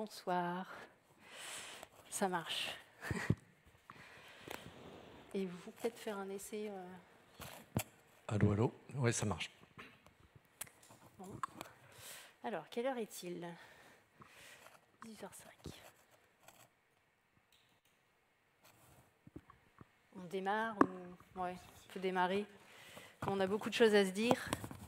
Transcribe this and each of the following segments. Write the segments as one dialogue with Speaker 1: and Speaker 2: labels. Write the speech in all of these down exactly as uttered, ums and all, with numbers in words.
Speaker 1: Bonsoir. Ça marche. Et vous, peut-être faire un essai euh...
Speaker 2: Allô, allô. Oui, ça marche.
Speaker 1: Bon. Alors, quelle heure est-il? dix heures cinq. On démarre ou... Ouais, on peut démarrer. On a beaucoup de choses à se dire.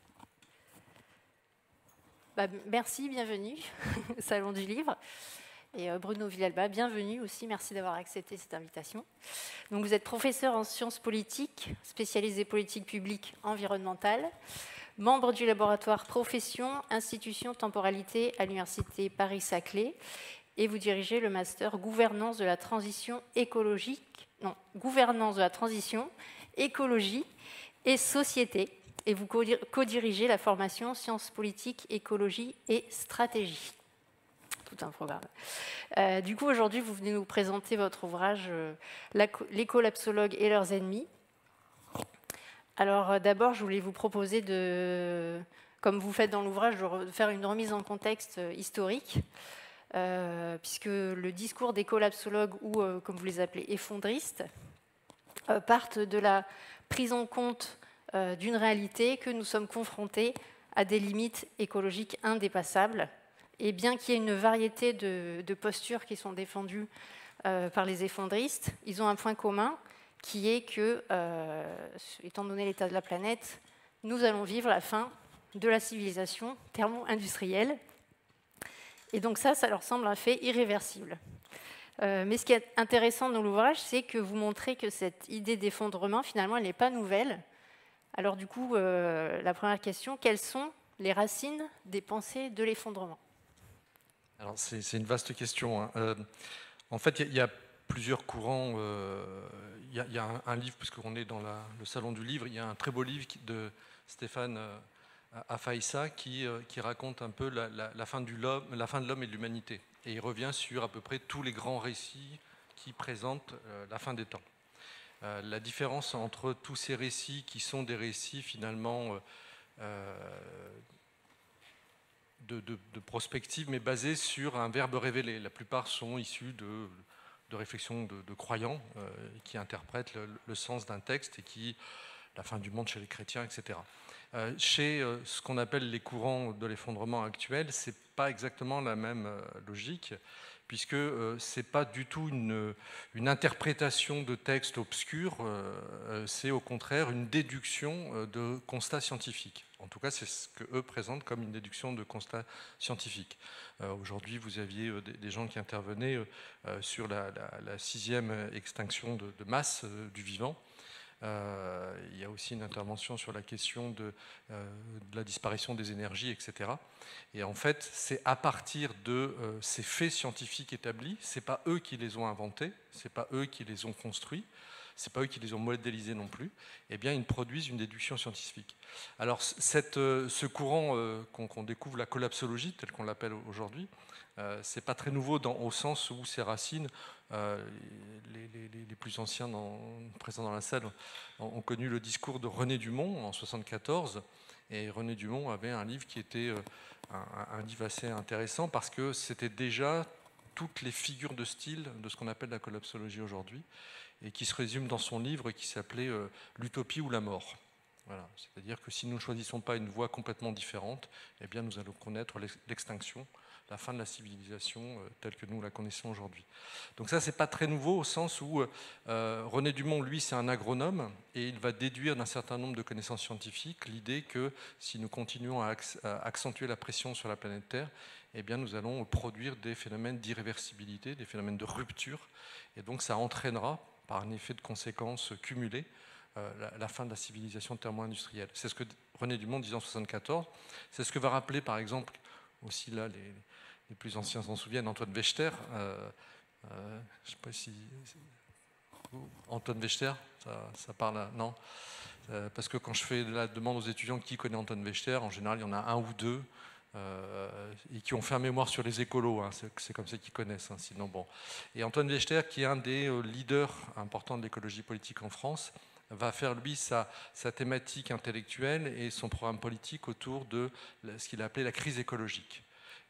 Speaker 1: Bah, merci, bienvenue au Salon du Livre. Et euh, Bruno Villalba, bienvenue aussi, merci d'avoir accepté cette invitation. Donc, vous êtes professeur en sciences politiques, spécialisé politique publique environnementale, membre du laboratoire Profession, Institution, Temporalité à l'Université Paris-Saclay, et vous dirigez le master Gouvernance de la transition écologique, non, Gouvernance de la transition, écologie et société, et vous co-dirigez la formation Sciences politiques, écologie et stratégie. Tout un programme. Euh, du coup, aujourd'hui, vous venez nous présenter votre ouvrage euh, Les collapsologues et leurs ennemis. Alors, euh, d'abord, je voulais vous proposer de, comme vous faites dans l'ouvrage, de faire une remise en contexte euh, historique, euh, puisque le discours des collapsologues, ou euh, comme vous les appelez, effondristes, euh, partent de la prise en compte euh, d'une réalité que nous sommes confrontés à des limites écologiques indépassables. Et bien qu'il y ait une variété de, de postures qui sont défendues euh, par les effondristes, ils ont un point commun qui est que, euh, étant donné l'état de la planète, nous allons vivre la fin de la civilisation thermo-industrielle. Et donc ça, ça leur semble un fait irréversible. Euh, mais ce qui est intéressant dans l'ouvrage, c'est que vous montrez que cette idée d'effondrement, finalement, elle n'est pas nouvelle. Alors du coup, euh, la première question, quelles sont les racines des pensées de l'effondrement?
Speaker 2: Alors c'est une vaste question. Hein. Euh, en fait, il y, y a plusieurs courants. Il euh, y, y a un, un livre, puisqu'on est dans la, le salon du livre, il y a un très beau livre de Stéphane euh, Afaïssa qui, euh, qui raconte un peu la, la, la fin de l'homme et de l'humanité. Et il revient sur à peu près tous les grands récits qui présentent euh, la fin des temps. Euh, la différence entre tous ces récits qui sont des récits finalement euh, de, de, de prospective, mais basés sur un verbe révélé. La plupart sont issus de, de réflexions de, de croyants euh, qui interprètent le, le sens d'un texte et qui, la fin du monde chez les chrétiens, et cetera. Euh, chez euh, ce qu'on appelle les courants de l'effondrement actuel, c'est pas exactement la même euh, logique, puisque euh, c'est pas du tout une, une interprétation de textes obscurs, euh, c'est au contraire une déduction euh, de constats scientifiques. En tout cas, c'est ce qu'eux présentent comme une déduction de constats scientifiques. Euh, Aujourd'hui, vous aviez euh, des, des gens qui intervenaient euh, sur la, la, la sixième extinction de, de masse euh, du vivant. Euh, il y a aussi une intervention sur la question de, euh, de la disparition des énergies, et cetera. Et en fait, c'est à partir de euh, ces faits scientifiques établis, c'est pas eux qui les ont inventés, c'est pas eux qui les ont construits, c'est pas eux qui les ont modélisés non plus, eh bien ils produisent une déduction scientifique. Alors cette, euh, ce courant euh, qu'on qu'on découvre, la collapsologie, telle qu'on l'appelle aujourd'hui, euh, c'est pas très nouveau dans, au sens où ses racines, euh, les, les, les plus anciens dans, présents dans la salle ont, ont connu le discours de René Dumont en soixante-quatorze, et René Dumont avait un livre qui était euh, un, un livre assez intéressant parce que c'était déjà toutes les figures de style de ce qu'on appelle la collapsologie aujourd'hui, et qui se résume dans son livre qui s'appelait euh, « L'utopie ou la mort ». Voilà. C'est-à-dire que si nous ne choisissons pas une voie complètement différente, eh bien nous allons connaître l'extinction, la fin de la civilisation euh, telle que nous la connaissons aujourd'hui. Donc ça, c'est pas très nouveau au sens où euh, René Dumont, lui, c'est un agronome et il va déduire d'un certain nombre de connaissances scientifiques l'idée que si nous continuons à, à accentuer la pression sur la planète Terre, eh bien nous allons produire des phénomènes d'irréversibilité, des phénomènes de rupture, et donc ça entraînera, par un effet de conséquence cumulé, euh, la, la fin de la civilisation thermo-industrielle. C'est ce que René Dumont disait en soixante-quatorze, c'est ce que va rappeler par exemple aussi là les, les plus anciens s'en souviennent, Antoine Wechter. Euh, euh, je ne sais pas si Antoine Wechter, ça, ça parle à, non euh, parce que quand je fais la demande aux étudiants qui connaît Antoine Wechter, en général il y en a un ou deux euh, et qui ont fait un mémoire sur les écolos, hein, c'est comme ça qu'ils connaissent, hein, sinon bon. Et Antoine Wechter, qui est un des leaders importants de l'écologie politique en France, va faire lui sa, sa thématique intellectuelle et son programme politique autour de ce qu'il a appelé la crise écologique.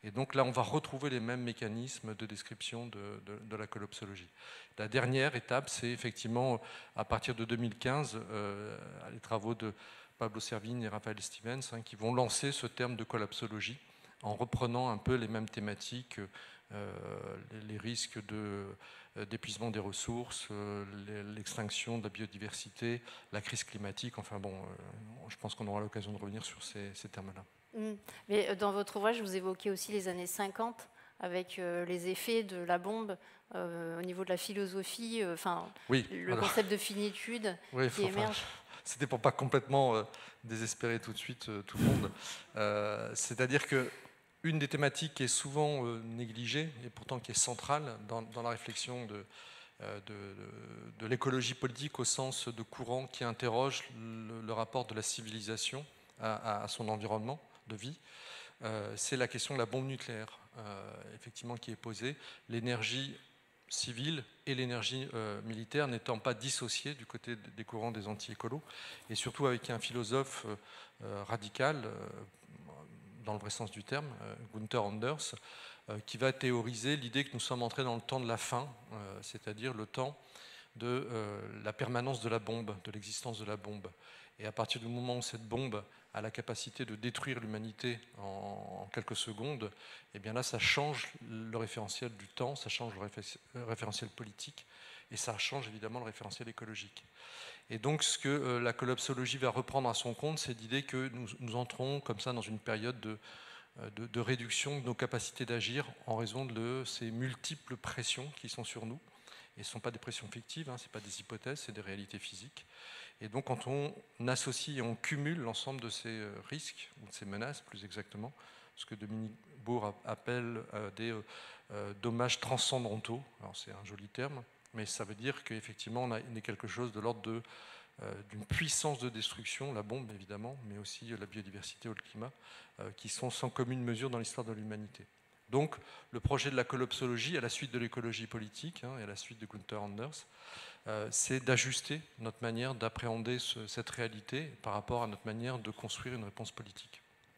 Speaker 2: Et donc là, on va retrouver les mêmes mécanismes de description de, de, de la collapsologie. La dernière étape, c'est effectivement, à partir de deux mille quinze, euh, les travaux de Pablo Servigne et Raphaël Stevens, hein, qui vont lancer ce terme de collapsologie, en reprenant un peu les mêmes thématiques, euh, les risques de, d'épuisement des ressources, euh, l'extinction de la biodiversité, la crise climatique. Enfin bon, euh, je pense qu'on aura l'occasion de revenir sur ces, ces termes-là.
Speaker 1: Mmh. Mais dans votre ouvrage, vous évoquez aussi les années cinquante, avec euh, les effets de la bombe euh, au niveau de la philosophie, enfin euh,
Speaker 2: oui,
Speaker 1: le
Speaker 2: alors,
Speaker 1: concept de finitude
Speaker 2: oui,
Speaker 1: qui
Speaker 2: enfin,
Speaker 1: émerge.
Speaker 2: C'était pour pas complètement euh, désespérer tout de suite euh, tout le monde. Euh, C'est-à-dire que une des thématiques qui est souvent euh, négligée et pourtant qui est centrale dans, dans la réflexion de, euh, de, de, de l'écologie politique au sens de courant qui interroge le, le rapport de la civilisation à, à son environnement de vie, euh, c'est la question de la bombe nucléaire, euh, effectivement, qui est posée. L'énergie civile et l'énergie euh, militaire n'étant pas dissociées du côté des courants des anti-écolos, et surtout avec un philosophe euh, radical, euh, dans le vrai sens du terme, euh, Gunther Anders, euh, qui va théoriser l'idée que nous sommes entrés dans le temps de la fin, euh, c'est-à-dire le temps de euh, la permanence de la bombe, de l'existence de la bombe. Et à partir du moment où cette bombe a la capacité de détruire l'humanité en, en quelques secondes, et bien là, ça change le référentiel du temps, ça change le référentiel politique, et ça change évidemment le référentiel écologique. Et donc, ce que euh, la collapsologie va reprendre à son compte, c'est l'idée que nous, nous entrons comme ça dans une période de, de, de réduction de nos capacités d'agir en raison de ces multiples pressions qui sont sur nous. Et ce ne sont pas des pressions fictives, hein, ce ne sont pas des hypothèses, c'est des réalités physiques. Et donc quand on associe et on cumule l'ensemble de ces risques, ou de ces menaces plus exactement, ce que Dominique Bourg appelle euh, des euh, dommages transcendantaux, alors c'est un joli terme, mais ça veut dire qu'effectivement on a quelque chose de l'ordre de, euh, d'une puissance de destruction, la bombe évidemment, mais aussi la biodiversité ou le climat, euh, qui sont sans commune mesure dans l'histoire de l'humanité. Donc, le projet de la collapsologie, à la suite de l'écologie politique, hein, et à la suite de Gunther Anders, euh, c'est d'ajuster notre manière d'appréhender ce, cette réalité par rapport à notre manière de construire une réponse politique.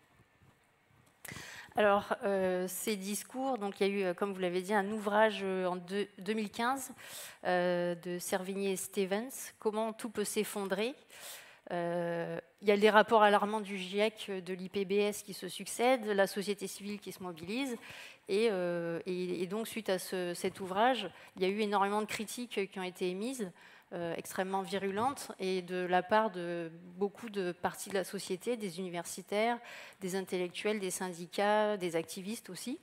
Speaker 1: Alors, euh, ces discours, donc il y a eu, comme vous l'avez dit, un ouvrage en deux, deux mille quinze euh, de Servigne et Stevens, « Comment tout peut s'effondrer ». Euh, il y a les rapports alarmants du GIEC, de l'I P B S qui se succèdent, la société civile qui se mobilise. Et, euh, et, et donc, suite à ce, cet ouvrage, il y a eu énormément de critiques qui ont été émises, euh, extrêmement virulentes, et de la part de beaucoup de parties de la société, des universitaires, des intellectuels, des syndicats, des activistes aussi.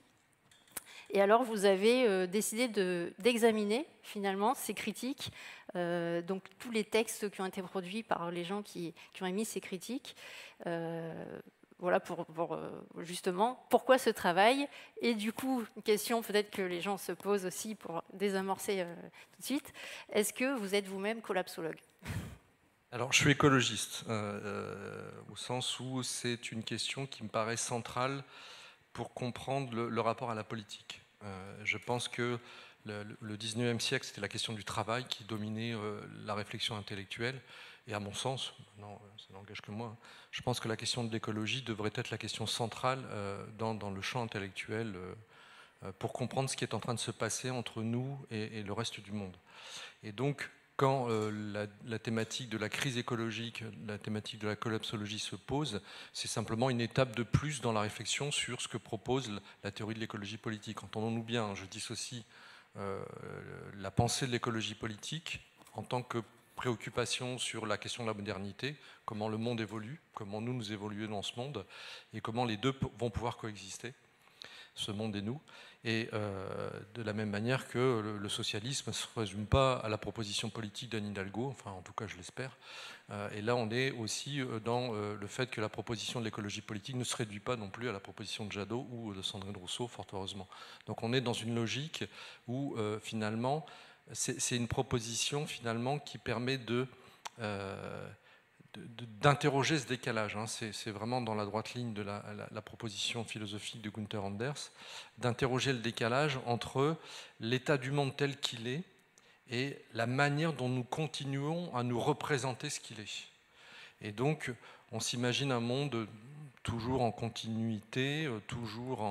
Speaker 1: Et alors, vous avez euh, décidé de, d'examiner, finalement, ces critiques, euh, donc tous les textes qui ont été produits par les gens qui, qui ont émis ces critiques. Euh, voilà, pour, pour euh, justement, pourquoi ce travail? Et du coup, une question peut-être que les gens se posent aussi pour désamorcer euh, tout de suite. Est-ce que vous êtes vous-même collapsologue?
Speaker 2: Alors, je suis écologiste, euh, euh, au sens où c'est une question qui me paraît centrale pour comprendre le, le rapport à la politique. Euh, je pense que le, le dix-neuvième siècle, c'était la question du travail qui dominait euh, la réflexion intellectuelle. Et à mon sens, non, ça n'engage que moi, je pense que la question de l'écologie devrait être la question centrale euh, dans, dans le champ intellectuel euh, pour comprendre ce qui est en train de se passer entre nous et, et le reste du monde. Et donc, quand euh, la, la thématique de la crise écologique, la thématique de la collapsologie se pose, c'est simplement une étape de plus dans la réflexion sur ce que propose la théorie de l'écologie politique. Entendons-nous bien, je dissocie euh, la pensée de l'écologie politique en tant que préoccupation sur la question de la modernité, comment le monde évolue, comment nous nous évoluons dans ce monde, et comment les deux vont pouvoir coexister, ce monde et nous. Et euh, de la même manière que le, le socialisme ne se résume pas à la proposition politique d'Anne Hidalgo, enfin en tout cas je l'espère. Euh, et là on est aussi dans euh, le fait que la proposition de l'écologie politique ne se réduit pas non plus à la proposition de Jadot ou de Sandrine Rousseau, fort heureusement. Donc on est dans une logique où euh, finalement c'est une proposition finalement qui permet de... Euh, d'interroger ce décalage, hein. C'est vraiment dans la droite ligne de la, la, la proposition philosophique de Gunther Anders, d'interroger le décalage entre l'état du monde tel qu'il est et la manière dont nous continuons à nous représenter ce qu'il est. Et donc, on s'imagine un monde toujours en continuité, toujours en,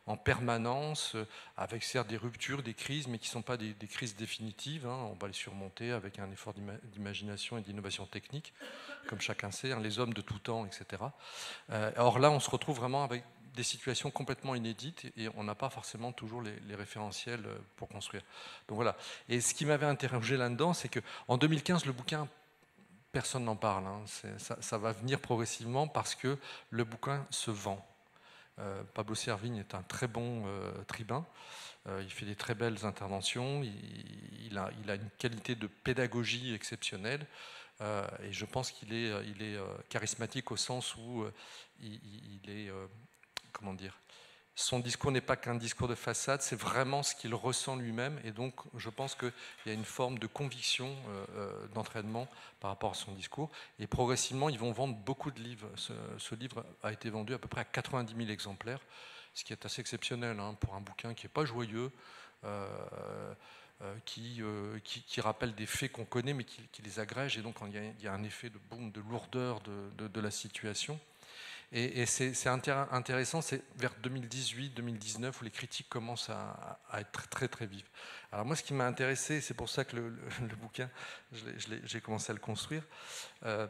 Speaker 2: en permanence, avec certes des ruptures, des crises, mais qui ne sont pas des, des crises définitives. Hein. On va les surmonter avec un effort d'imagination et d'innovation technique, comme chacun sait, hein, les hommes de tout temps, et cetera. Euh, or là, on se retrouve vraiment avec des situations complètement inédites et on n'a pas forcément toujours les, les référentiels pour construire. Donc voilà. Et ce qui m'avait interrogé là-dedans, c'est qu'en deux mille quinze, le bouquin, personne n'en parle. Hein. Ça, ça va venir progressivement parce que le bouquin se vend. Euh, Pablo Servigne est un très bon euh, tribun. Euh, il fait des très belles interventions. Il, il, a, il a une qualité de pédagogie exceptionnelle. Euh, et je pense qu'il est, il est euh, charismatique au sens où euh, il, il est... Euh, comment dire, son discours n'est pas qu'un discours de façade, c'est vraiment ce qu'il ressent lui-même, et donc je pense qu'il y a une forme de conviction, euh, d'entraînement par rapport à son discours, et progressivement ils vont vendre beaucoup de livres. Ce, ce livre a été vendu à peu près à quatre-vingt-dix mille exemplaires, ce qui est assez exceptionnel hein, pour un bouquin qui n'est pas joyeux, euh, euh, qui, euh, qui, qui rappelle des faits qu'on connaît, mais qui, qui les agrège, et donc il y a, il y a un effet de boom, de lourdeur de, de, de la situation. Et, et c'est intéressant, c'est vers deux mille dix-huit deux mille dix-neuf où les critiques commencent à, à être très, très très vives. Alors moi, ce qui m'a intéressé, c'est pour ça que le, le, le bouquin, j'ai commencé à le construire, euh,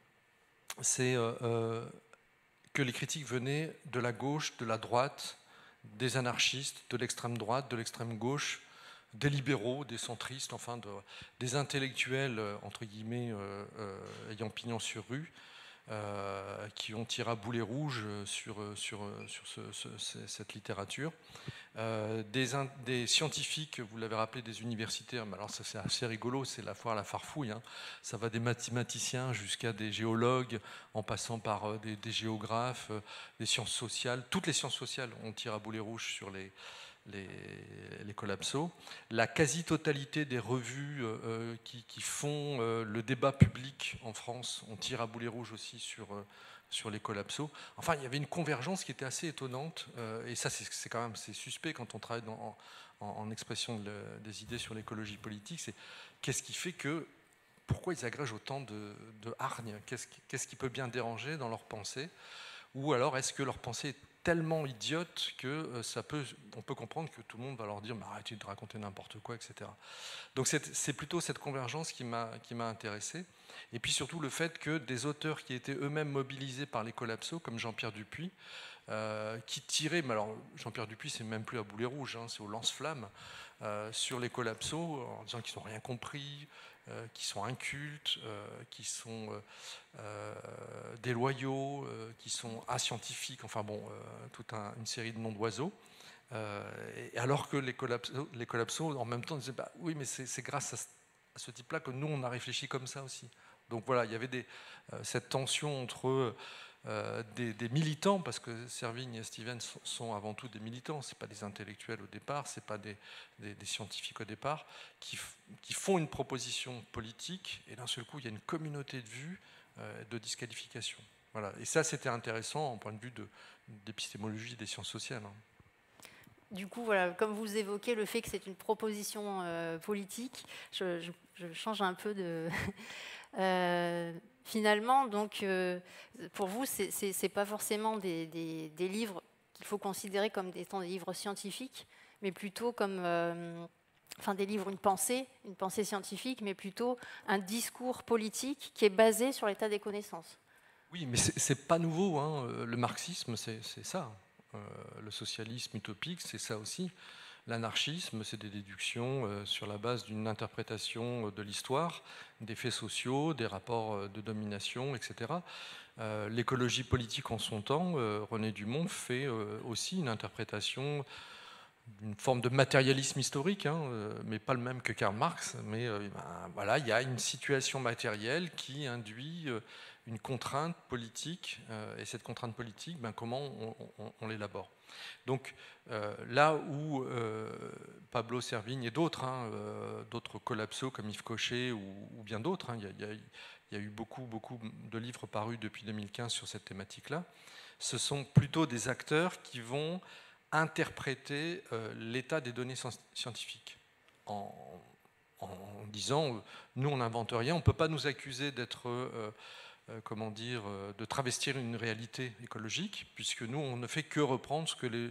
Speaker 2: c'est euh, euh, que les critiques venaient de la gauche, de la droite, des anarchistes, de l'extrême droite, de l'extrême gauche, des libéraux, des centristes, enfin de, des intellectuels, entre guillemets, euh, euh, ayant pignon sur rue, Euh, qui ont tiré à boulet rouge sur, sur, sur ce, ce, cette littérature. Euh, des, des scientifiques, vous l'avez rappelé, des universitaires, mais alors ça c'est assez rigolo, c'est la foire à la farfouille. Hein. Ça va des mathématiciens jusqu'à des géologues, en passant par des, des géographes, des sciences sociales. Toutes les sciences sociales ont tiré à boulet rouge sur les, les, les collapsos. La quasi-totalité des revues euh, qui, qui font euh, le débat public en France, on tire à boulet rouge aussi sur, euh, sur les collapsos. Enfin, il y avait une convergence qui était assez étonnante, euh, et ça c'est quand même suspect quand on travaille dans, en, en expression de, des idées sur l'écologie politique, c'est qu'est-ce qui fait que, pourquoi ils agrègent autant de, de hargne, qu'est-ce qui, qu'est-ce qui peut bien déranger dans leur pensée, ou alors est-ce que leur pensée est tellement idiote que ça peut, on peut comprendre que tout le monde va leur dire mais arrêtez de raconter n'importe quoi, et cetera. Donc c'est plutôt cette convergence qui m'a qui m'a intéressé. Et puis surtout le fait que des auteurs qui étaient eux-mêmes mobilisés par les collapsos, comme Jean-Pierre Dupuis, euh, qui tiraient, mais alors Jean-Pierre Dupuis c'est même plus à boulet rouge, hein, c'est au lance-flamme, euh, sur les collapsos, en disant qu'ils n'ont rien compris, Euh, qui sont incultes, euh, qui sont euh, euh, déloyaux, euh, qui sont ascientifiques, enfin bon, euh, toute un, une série de noms d'oiseaux. Euh, alors que les collapsos, les collapsos, en même temps, disaient bah, oui, mais c'est grâce à ce, à ce type-là que nous, on a réfléchi comme ça aussi. Donc voilà, il y avait des, euh, cette tension entre euh, des, des militants, parce que Servigne et Stevens sont, sont avant tout des militants, ce n'est pas des intellectuels au départ, ce n'est pas des, des, des scientifiques au départ, qui, qui font une proposition politique, et d'un seul coup, il y a une communauté de vues euh, de disqualification. Voilà. Et ça, c'était intéressant en point de vue d'épistémologie de, des sciences sociales. Hein.
Speaker 1: Du coup, voilà, comme vous évoquez le fait que c'est une proposition euh, politique, je, je, je change un peu de... euh, finalement, donc, euh, pour vous, ce n'est pas forcément des, des, des livres qu'il faut considérer comme étant des livres scientifiques, mais plutôt comme... Euh, enfin, des livres, une pensée, une pensée scientifique, mais plutôt un discours politique qui est basé sur l'état des connaissances.
Speaker 2: Oui, mais c'est pas nouveau. Hein. Le marxisme, c'est ça. Euh, le socialisme utopique, c'est ça aussi. L'anarchisme, c'est des déductions euh, sur la base d'une interprétation de l'histoire, des faits sociaux, des rapports de domination, et cetera. Euh, L'écologie politique en son temps, euh, René Dumont fait euh, aussi une interprétation d'une forme de matérialisme historique, hein, euh, mais pas le même que Karl Marx. Mais euh, ben, voilà, il y a une situation matérielle qui induit euh, une contrainte politique, euh, et cette contrainte politique, ben, comment on, on, on l'élabore. Donc euh, là où euh, Pablo Servigne et d'autres, hein, euh, d'autres collapsos comme Yves Cochet ou, ou bien d'autres, hein, il y, y, y a eu beaucoup, beaucoup de livres parus depuis deux mille quinze sur cette thématique-là, ce sont plutôt des acteurs qui vont interpréter euh, l'état des données scientifiques en, en disant, nous on n'invente rien, on ne peut pas nous accuser d'être... Euh, Euh, comment dire, euh, de travestir une réalité écologique, puisque nous, on ne fait que reprendre ce que les,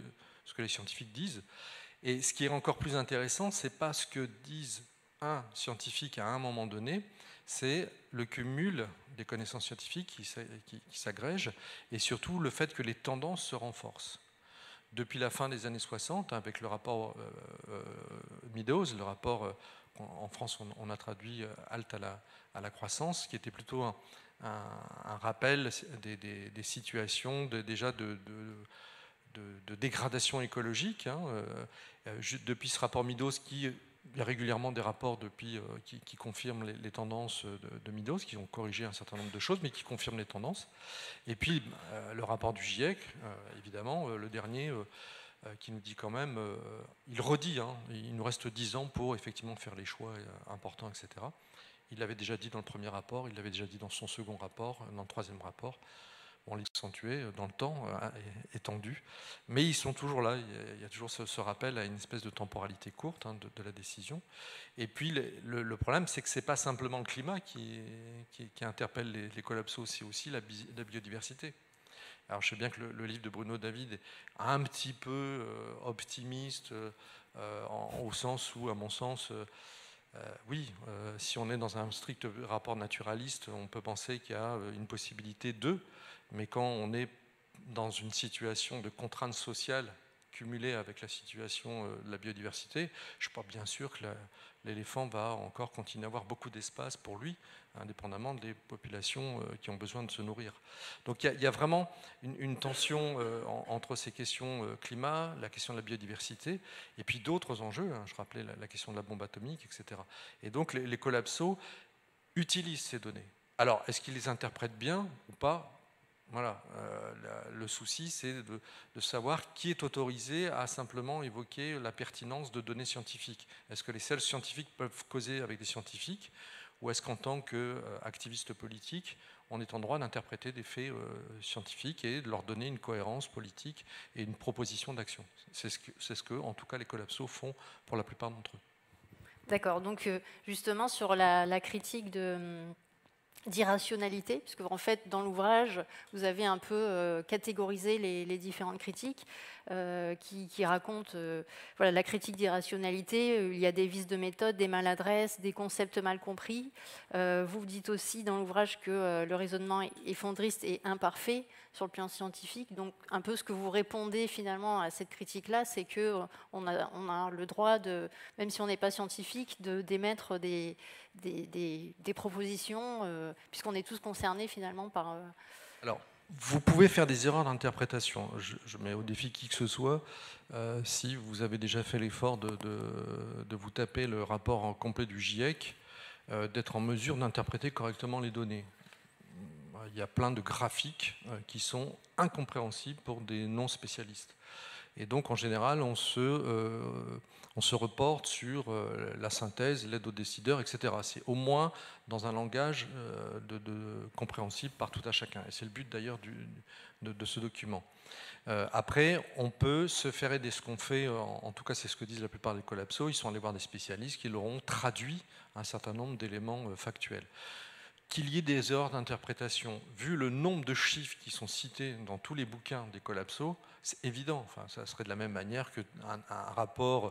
Speaker 2: ce que les scientifiques disent. Et ce qui est encore plus intéressant, ce n'est pas ce que disent un scientifique à un moment donné, c'est le cumul des connaissances scientifiques qui, qui, qui s'agrègent, et surtout le fait que les tendances se renforcent. Depuis la fin des années soixante, avec le rapport euh, euh, Meadows, le rapport, euh, en France on, on a traduit euh, Halte à la, à la croissance, qui était plutôt un, un, un rappel des, des, des situations de, déjà de, de, de, de dégradation écologique. Hein, euh, depuis ce rapport Meadows, qui il y a régulièrement des rapports depuis, euh, qui, qui confirment les, les tendances de, de Meadows, qui ont corrigé un certain nombre de choses, mais qui confirment les tendances. Et puis euh, le rapport du GIEC, euh, évidemment, euh, le dernier, euh, euh, qui nous dit quand même, euh, il redit, hein, il nous reste dix ans pour effectivement faire les choix euh, importants, et cetera. Il l'avait déjà dit dans le premier rapport, il l'avait déjà dit dans son second rapport, dans le troisième rapport. On l'accentué dans le temps, euh, étendu, mais ils sont toujours là, il y a toujours ce, ce rappel à une espèce de temporalité courte hein, de, de la décision. Et puis le, le, le problème, c'est que ce n'est pas simplement le climat qui, qui, qui interpelle les, les collapsos, c'est aussi la, la biodiversité. Alors je sais bien que le, le livre de Bruno David est un petit peu euh, optimiste, euh, en, au sens où, à mon sens, euh, Euh, oui, euh, si on est dans un strict rapport naturaliste, on peut penser qu'il y a une possibilité de, mais quand on est dans une situation de contrainte sociale cumulée avec la situation euh, de la biodiversité, je ne suis pas bien sûr que l'éléphant va encore continuer à avoir beaucoup d'espace pour lui, indépendamment des populations euh, qui ont besoin de se nourrir. Donc il y, y a vraiment une, une tension euh, en, entre ces questions euh, climat, la question de la biodiversité, et puis d'autres enjeux, hein, je rappelais la, la question de la bombe atomique, et cetera. Et donc les, les collapsos utilisent ces données. Alors, est-ce qu'ils les interprètent bien ou pas? Voilà, euh, la, le souci, c'est de, de savoir qui est autorisé à simplement évoquer la pertinence de données scientifiques. Est-ce que les seuls scientifiques peuvent causer avec des scientifiques, ou est-ce qu'en tant qu'activiste politique, on est en droit d'interpréter des faits euh, scientifiques et de leur donner une cohérence politique et une proposition d'action? C'est ce que, c'est ce que, en tout cas, les collapsos font pour la plupart d'entre eux.
Speaker 1: D'accord, donc justement sur la, la critique de... d'irrationalité, puisque en fait, dans l'ouvrage, vous avez un peu euh, catégorisé les, les différentes critiques euh, qui, qui racontent euh, voilà, la critique d'irrationalité. Euh, il y a des vices de méthode, des maladresses, des concepts mal compris. Euh, vous dites aussi dans l'ouvrage que euh, le raisonnement effondriste est imparfait sur le plan scientifique. Donc, un peu ce que vous répondez finalement à cette critique-là, c'est qu'on a, on a le droit, de, même si on n'est pas scientifique, de, d'émettre des, des, des, des propositions, euh, puisqu'on est tous concernés finalement par... Euh...
Speaker 2: Alors, vous pouvez faire des erreurs d'interprétation. Je, je mets au défi qui que ce soit, euh, si vous avez déjà fait l'effort de, de, de vous taper le rapport en complet du GIEC, euh, d'être en mesure d'interpréter correctement les données. Il y a plein de graphiques euh, qui sont incompréhensibles pour des non-spécialistes. Et donc, en général, on se, euh, on se reporte sur euh, la synthèse, l'aide aux décideurs, et cetera. C'est au moins dans un langage euh, de, de, compréhensible par tout à chacun. Et c'est le but d'ailleurs de, de ce document. Euh, après, on peut se faire aider. Ce qu'on fait, en, en tout cas, c'est ce que disent la plupart des collapsos. Ils sont allés voir des spécialistes qui leur ont traduit un certain nombre d'éléments euh, factuels. Qu'il y ait des erreurs d'interprétation, vu le nombre de chiffres qui sont cités dans tous les bouquins des collapsos, c'est évident. Enfin, ça serait de la même manière qu'un un rapport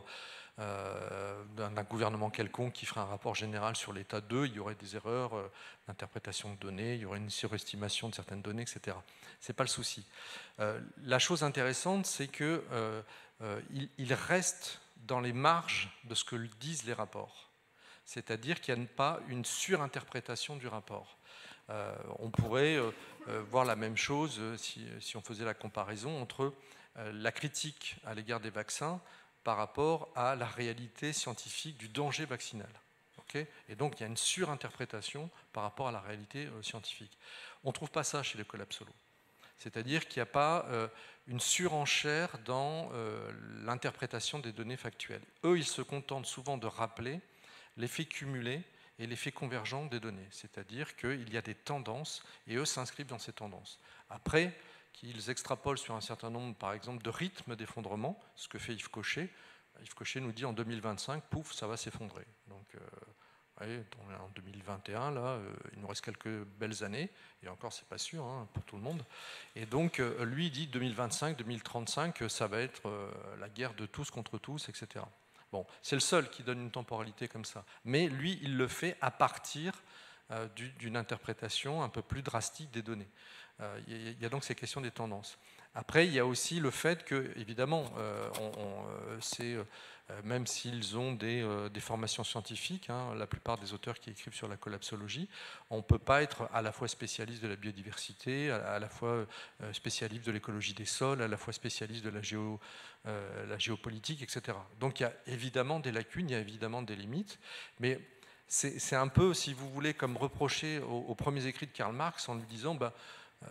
Speaker 2: euh, d'un gouvernement quelconque qui ferait un rapport général sur l'état d'eux, il y aurait des erreurs euh, d'interprétation de données, il y aurait une surestimation de certaines données, et cetera. Ce n'est pas le souci. Euh, la chose intéressante, c'est qu'il euh, euh, il reste dans les marges de ce que disent les rapports. C'est-à-dire qu'il n'y a pas une surinterprétation du rapport. Euh, on pourrait euh, euh, voir la même chose euh, si, si on faisait la comparaison entre euh, la critique à l'égard des vaccins par rapport à la réalité scientifique du danger vaccinal. Okay ? Et donc il y a une surinterprétation par rapport à la réalité euh, scientifique. On ne trouve pas ça chez les collapsolos. C'est-à-dire qu'il n'y a pas euh, une surenchère dans euh, l'interprétation des données factuelles. Eux, ils se contentent souvent de rappeler l'effet cumulé et l'effet convergent des données, c'est-à-dire qu'il y a des tendances et eux s'inscrivent dans ces tendances. Après, qu'ils extrapolent sur un certain nombre, par exemple, de rythmes d'effondrement, ce que fait Yves Cochet. Yves Cochet nous dit en deux mille vingt-cinq, pouf, ça va s'effondrer. Donc, euh, voyez, en deux mille vingt et un, là, euh, il nous reste quelques belles années, et encore, c'est pas sûr hein, pour tout le monde. Et donc, euh, lui, il dit deux mille vingt-cinq, deux mille trente-cinq, ça va être euh, la guerre de tous contre tous, et cetera. Bon, c'est le seul qui donne une temporalité comme ça. Mais lui, il le fait à partir euh, du, d'une interprétation un peu plus drastique des données. Euh, il y a donc ces questions des tendances. Après, il y a aussi le fait que, évidemment, euh, on, on, euh, c'est, euh, même s'ils ont des, euh, des formations scientifiques, hein, la plupart des auteurs qui écrivent sur la collapsologie, on ne peut pas être à la fois spécialiste de la biodiversité, à, à la fois euh, spécialiste de l'écologie des sols, à la fois spécialiste de la, géo, euh, la géopolitique, et cetera. Donc il y a évidemment des lacunes, il y a évidemment des limites, mais c'est, c'est un peu, si vous voulez, comme reprocher aux, aux premiers écrits de Karl Marx en lui disant... Bah, Euh,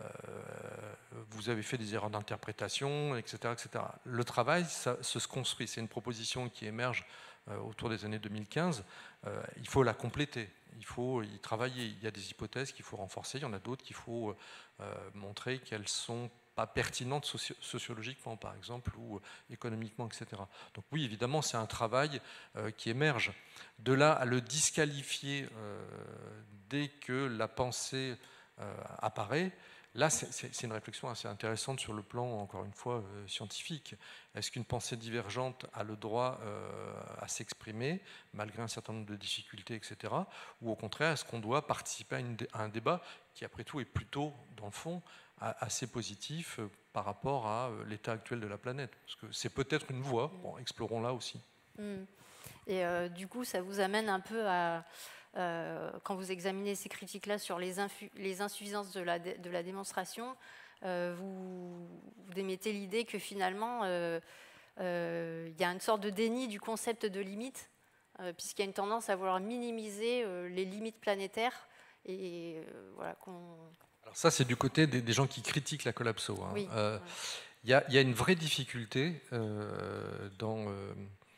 Speaker 2: vous avez fait des erreurs d'interprétation, et cetera, et cetera. Le travail, ça, ça se construit. C'est une proposition qui émerge euh, autour des années deux mille quinze. Euh, il faut la compléter, il faut y travailler. Il y a des hypothèses qu'il faut renforcer, il y en a d'autres qu'il faut euh, montrer qu'elles sont pas pertinentes socio sociologiquement, par exemple, ou économiquement, et cetera. Donc oui, évidemment, c'est un travail euh, qui émerge. De là à le disqualifier euh, dès que la pensée euh, apparaît, là, c'est une réflexion assez intéressante sur le plan, encore une fois, euh, scientifique. Est-ce qu'une pensée divergente a le droit euh, à s'exprimer, malgré un certain nombre de difficultés, et cetera. Ou au contraire, est-ce qu'on doit participer à, une, à un débat qui, après tout, est plutôt, dans le fond, assez positif euh, par rapport à euh, l'état actuel de la planète? Parce que c'est peut-être une voie, bon, explorons-la aussi.
Speaker 1: Mmh. Et euh, du coup, ça vous amène un peu à... Euh, quand vous examinez ces critiques-là sur les, les insuffisances de la, de la démonstration, euh, vous, vous démettez l'idée que finalement, euh, euh, il y a une sorte de déni du concept de limite, euh, puisqu'il y a une tendance à vouloir minimiser euh, les limites planétaires. Et euh, voilà, qu'on...
Speaker 2: Alors ça, c'est du côté des, des gens qui critiquent la collapso. Hein.
Speaker 1: Oui,
Speaker 2: euh,
Speaker 1: voilà.
Speaker 2: y, a, y a une vraie difficulté euh, dans... Euh,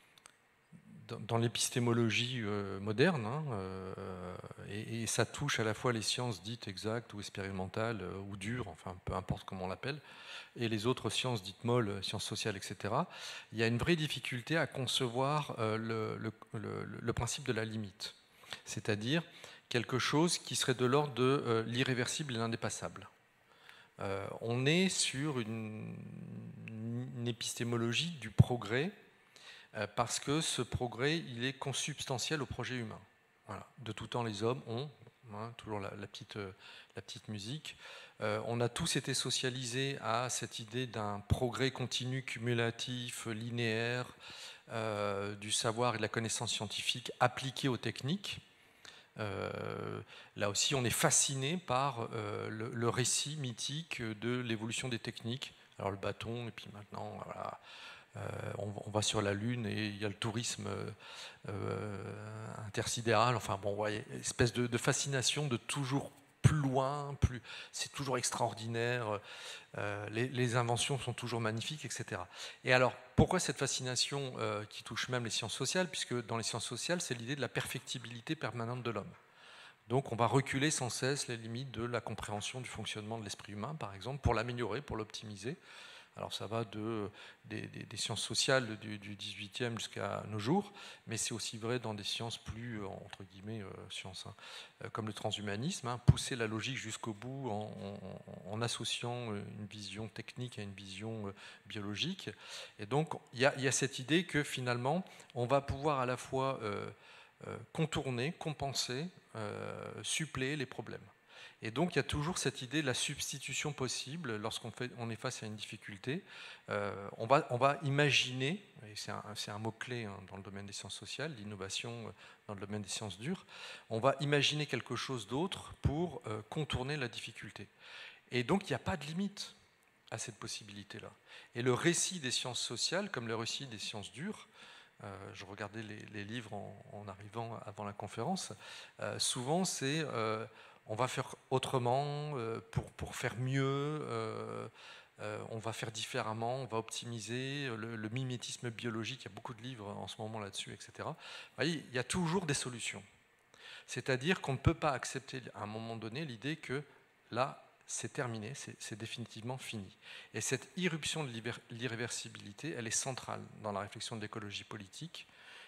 Speaker 2: dans l'épistémologie euh, moderne, hein, euh, et, et ça touche à la fois les sciences dites exactes ou expérimentales euh, ou dures, enfin peu importe comment on l'appelle, et les autres sciences dites molles, sciences sociales, et cetera. Il y a une vraie difficulté à concevoir euh, le, le, le, le principe de la limite, c'est-à-dire quelque chose qui serait de l'ordre de euh, l'irréversible et l'indépassable. Euh, on est sur une, une épistémologie du progrès, parce que ce progrès, il est consubstantiel au projet humain. Voilà. De tout temps, les hommes ont, hein, toujours la, la, petite, la petite musique, euh, on a tous été socialisés à cette idée d'un progrès continu, cumulatif, linéaire, euh, du savoir et de la connaissance scientifique appliquée aux techniques. Euh, là aussi, on est fasciné par euh, le, le récit mythique de l'évolution des techniques. Alors le bâton, et puis maintenant, voilà, Euh, on, on va sur la Lune et il y a le tourisme euh, intersidéral. Enfin bon, ouais, espèce de, de fascination de toujours plus loin, plus, c'est toujours extraordinaire. Euh, les, les inventions sont toujours magnifiques, et cetera. Et alors, pourquoi cette fascination euh, qui touche même les sciences sociales? Puisque dans les sciences sociales, c'est l'idée de la perfectibilité permanente de l'homme. Donc on va reculer sans cesse les limites de la compréhension du fonctionnement de l'esprit humain, par exemple, pour l'améliorer, pour l'optimiser. Alors ça va de, des, des, des sciences sociales du, du dix-huitième jusqu'à nos jours, mais c'est aussi vrai dans des sciences plus, entre guillemets, euh, sciences, hein, euh, comme le transhumanisme, hein, pousser la logique jusqu'au bout en, en, en associant une vision technique à une vision euh, biologique. Et donc il y, y a cette idée que finalement, on va pouvoir à la fois euh, euh, contourner, compenser, euh, suppléer les problèmes. Et donc, il y a toujours cette idée de la substitution possible lorsqu'on fait, on est face à une difficulté. Euh, on, va, on va imaginer, et c'est un, un mot-clé hein, dans le domaine des sciences sociales, l'innovation dans le domaine des sciences dures, on va imaginer quelque chose d'autre pour euh, contourner la difficulté. Et donc, il n'y a pas de limite à cette possibilité-là. Et le récit des sciences sociales, comme le récit des sciences dures, euh, je regardais les, les livres en, en arrivant avant la conférence, euh, souvent c'est... Euh, on va faire autrement, euh, pour, pour faire mieux, euh, euh, on va faire différemment, on va optimiser, le, le mimétisme biologique, il y a beaucoup de livres en ce moment là-dessus, et cetera. Vous voyez, il y a toujours des solutions. C'est-à-dire qu'on ne peut pas accepter à un moment donné l'idée que là, c'est terminé, c'est définitivement fini. Et cette irruption de l'irréversibilité, elle est centrale dans la réflexion de l'écologie politique.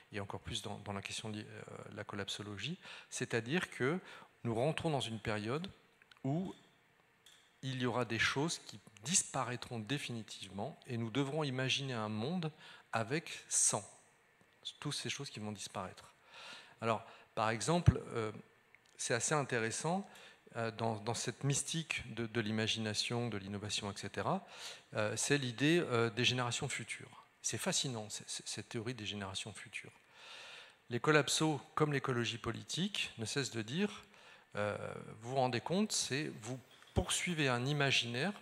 Speaker 2: et encore plus dans, dans la question de euh, la collapsologie, c'est-à-dire que nous rentrons dans une période où il y aura des choses qui disparaîtront définitivement et nous devrons imaginer un monde avec sans toutes ces choses qui vont disparaître. Alors, par exemple, euh, c'est assez intéressant euh, dans, dans cette mystique de, de l'imagination, de l'innovation, et cetera, euh, c'est l'idée euh, des générations futures. C'est fascinant, c'est, c'est, cette théorie des générations futures. Les collapsos, comme l'écologie politique, ne cessent de dire, euh, vous vous rendez compte, c'est vous poursuivez un imaginaire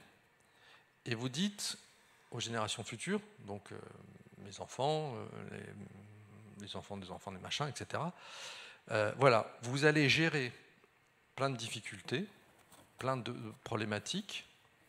Speaker 2: et vous dites aux générations futures, donc euh, mes enfants, euh, les, les enfants des enfants des machins, et cetera, euh, voilà, vous allez gérer plein de difficultés, plein de problématiques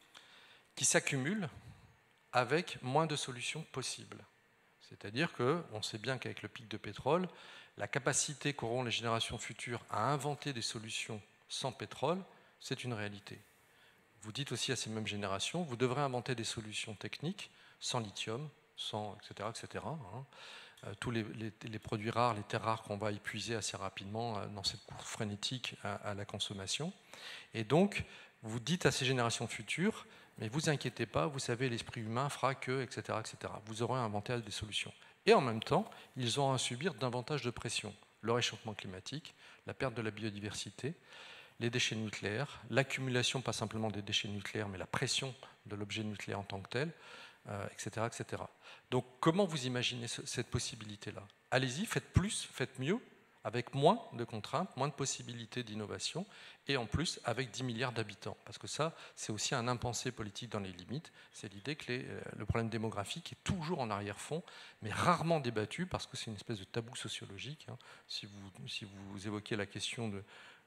Speaker 2: qui s'accumulent avec moins de solutions possibles. C'est-à-dire qu'on sait bien qu'avec le pic de pétrole, la capacité qu'auront les générations futures à inventer des solutions sans pétrole, c'est une réalité. Vous dites aussi à ces mêmes générations, vous devrez inventer des solutions techniques sans lithium, sans et cetera, et cetera. Hein. Euh, tous les, les, les produits rares, les terres rares qu'on va épuiser assez rapidement euh, dans cette course frénétique à, à la consommation. Et donc, vous dites à ces générations futures, mais vous inquiétez pas, vous savez, l'esprit humain fera que, et cetera, et cetera. Vous aurez inventé des solutions. Et en même temps, ils auront à subir davantage de pression. Le réchauffement climatique, la perte de la biodiversité, les déchets nucléaires, l'accumulation pas simplement des déchets nucléaires, mais la pression de l'objet nucléaire en tant que tel, euh, et cetera, et cetera. Donc comment vous imaginez ce, cette possibilité-là? Allez-y, faites plus, faites mieux, avec moins de contraintes, moins de possibilités d'innovation, et en plus avec dix milliards d'habitants. Parce que ça, c'est aussi un impensé politique dans les limites, c'est l'idée que les, le problème démographique est toujours en arrière-fond, mais rarement débattu, parce que c'est une espèce de tabou sociologique. Hein. Si vous, si vous évoquez la question de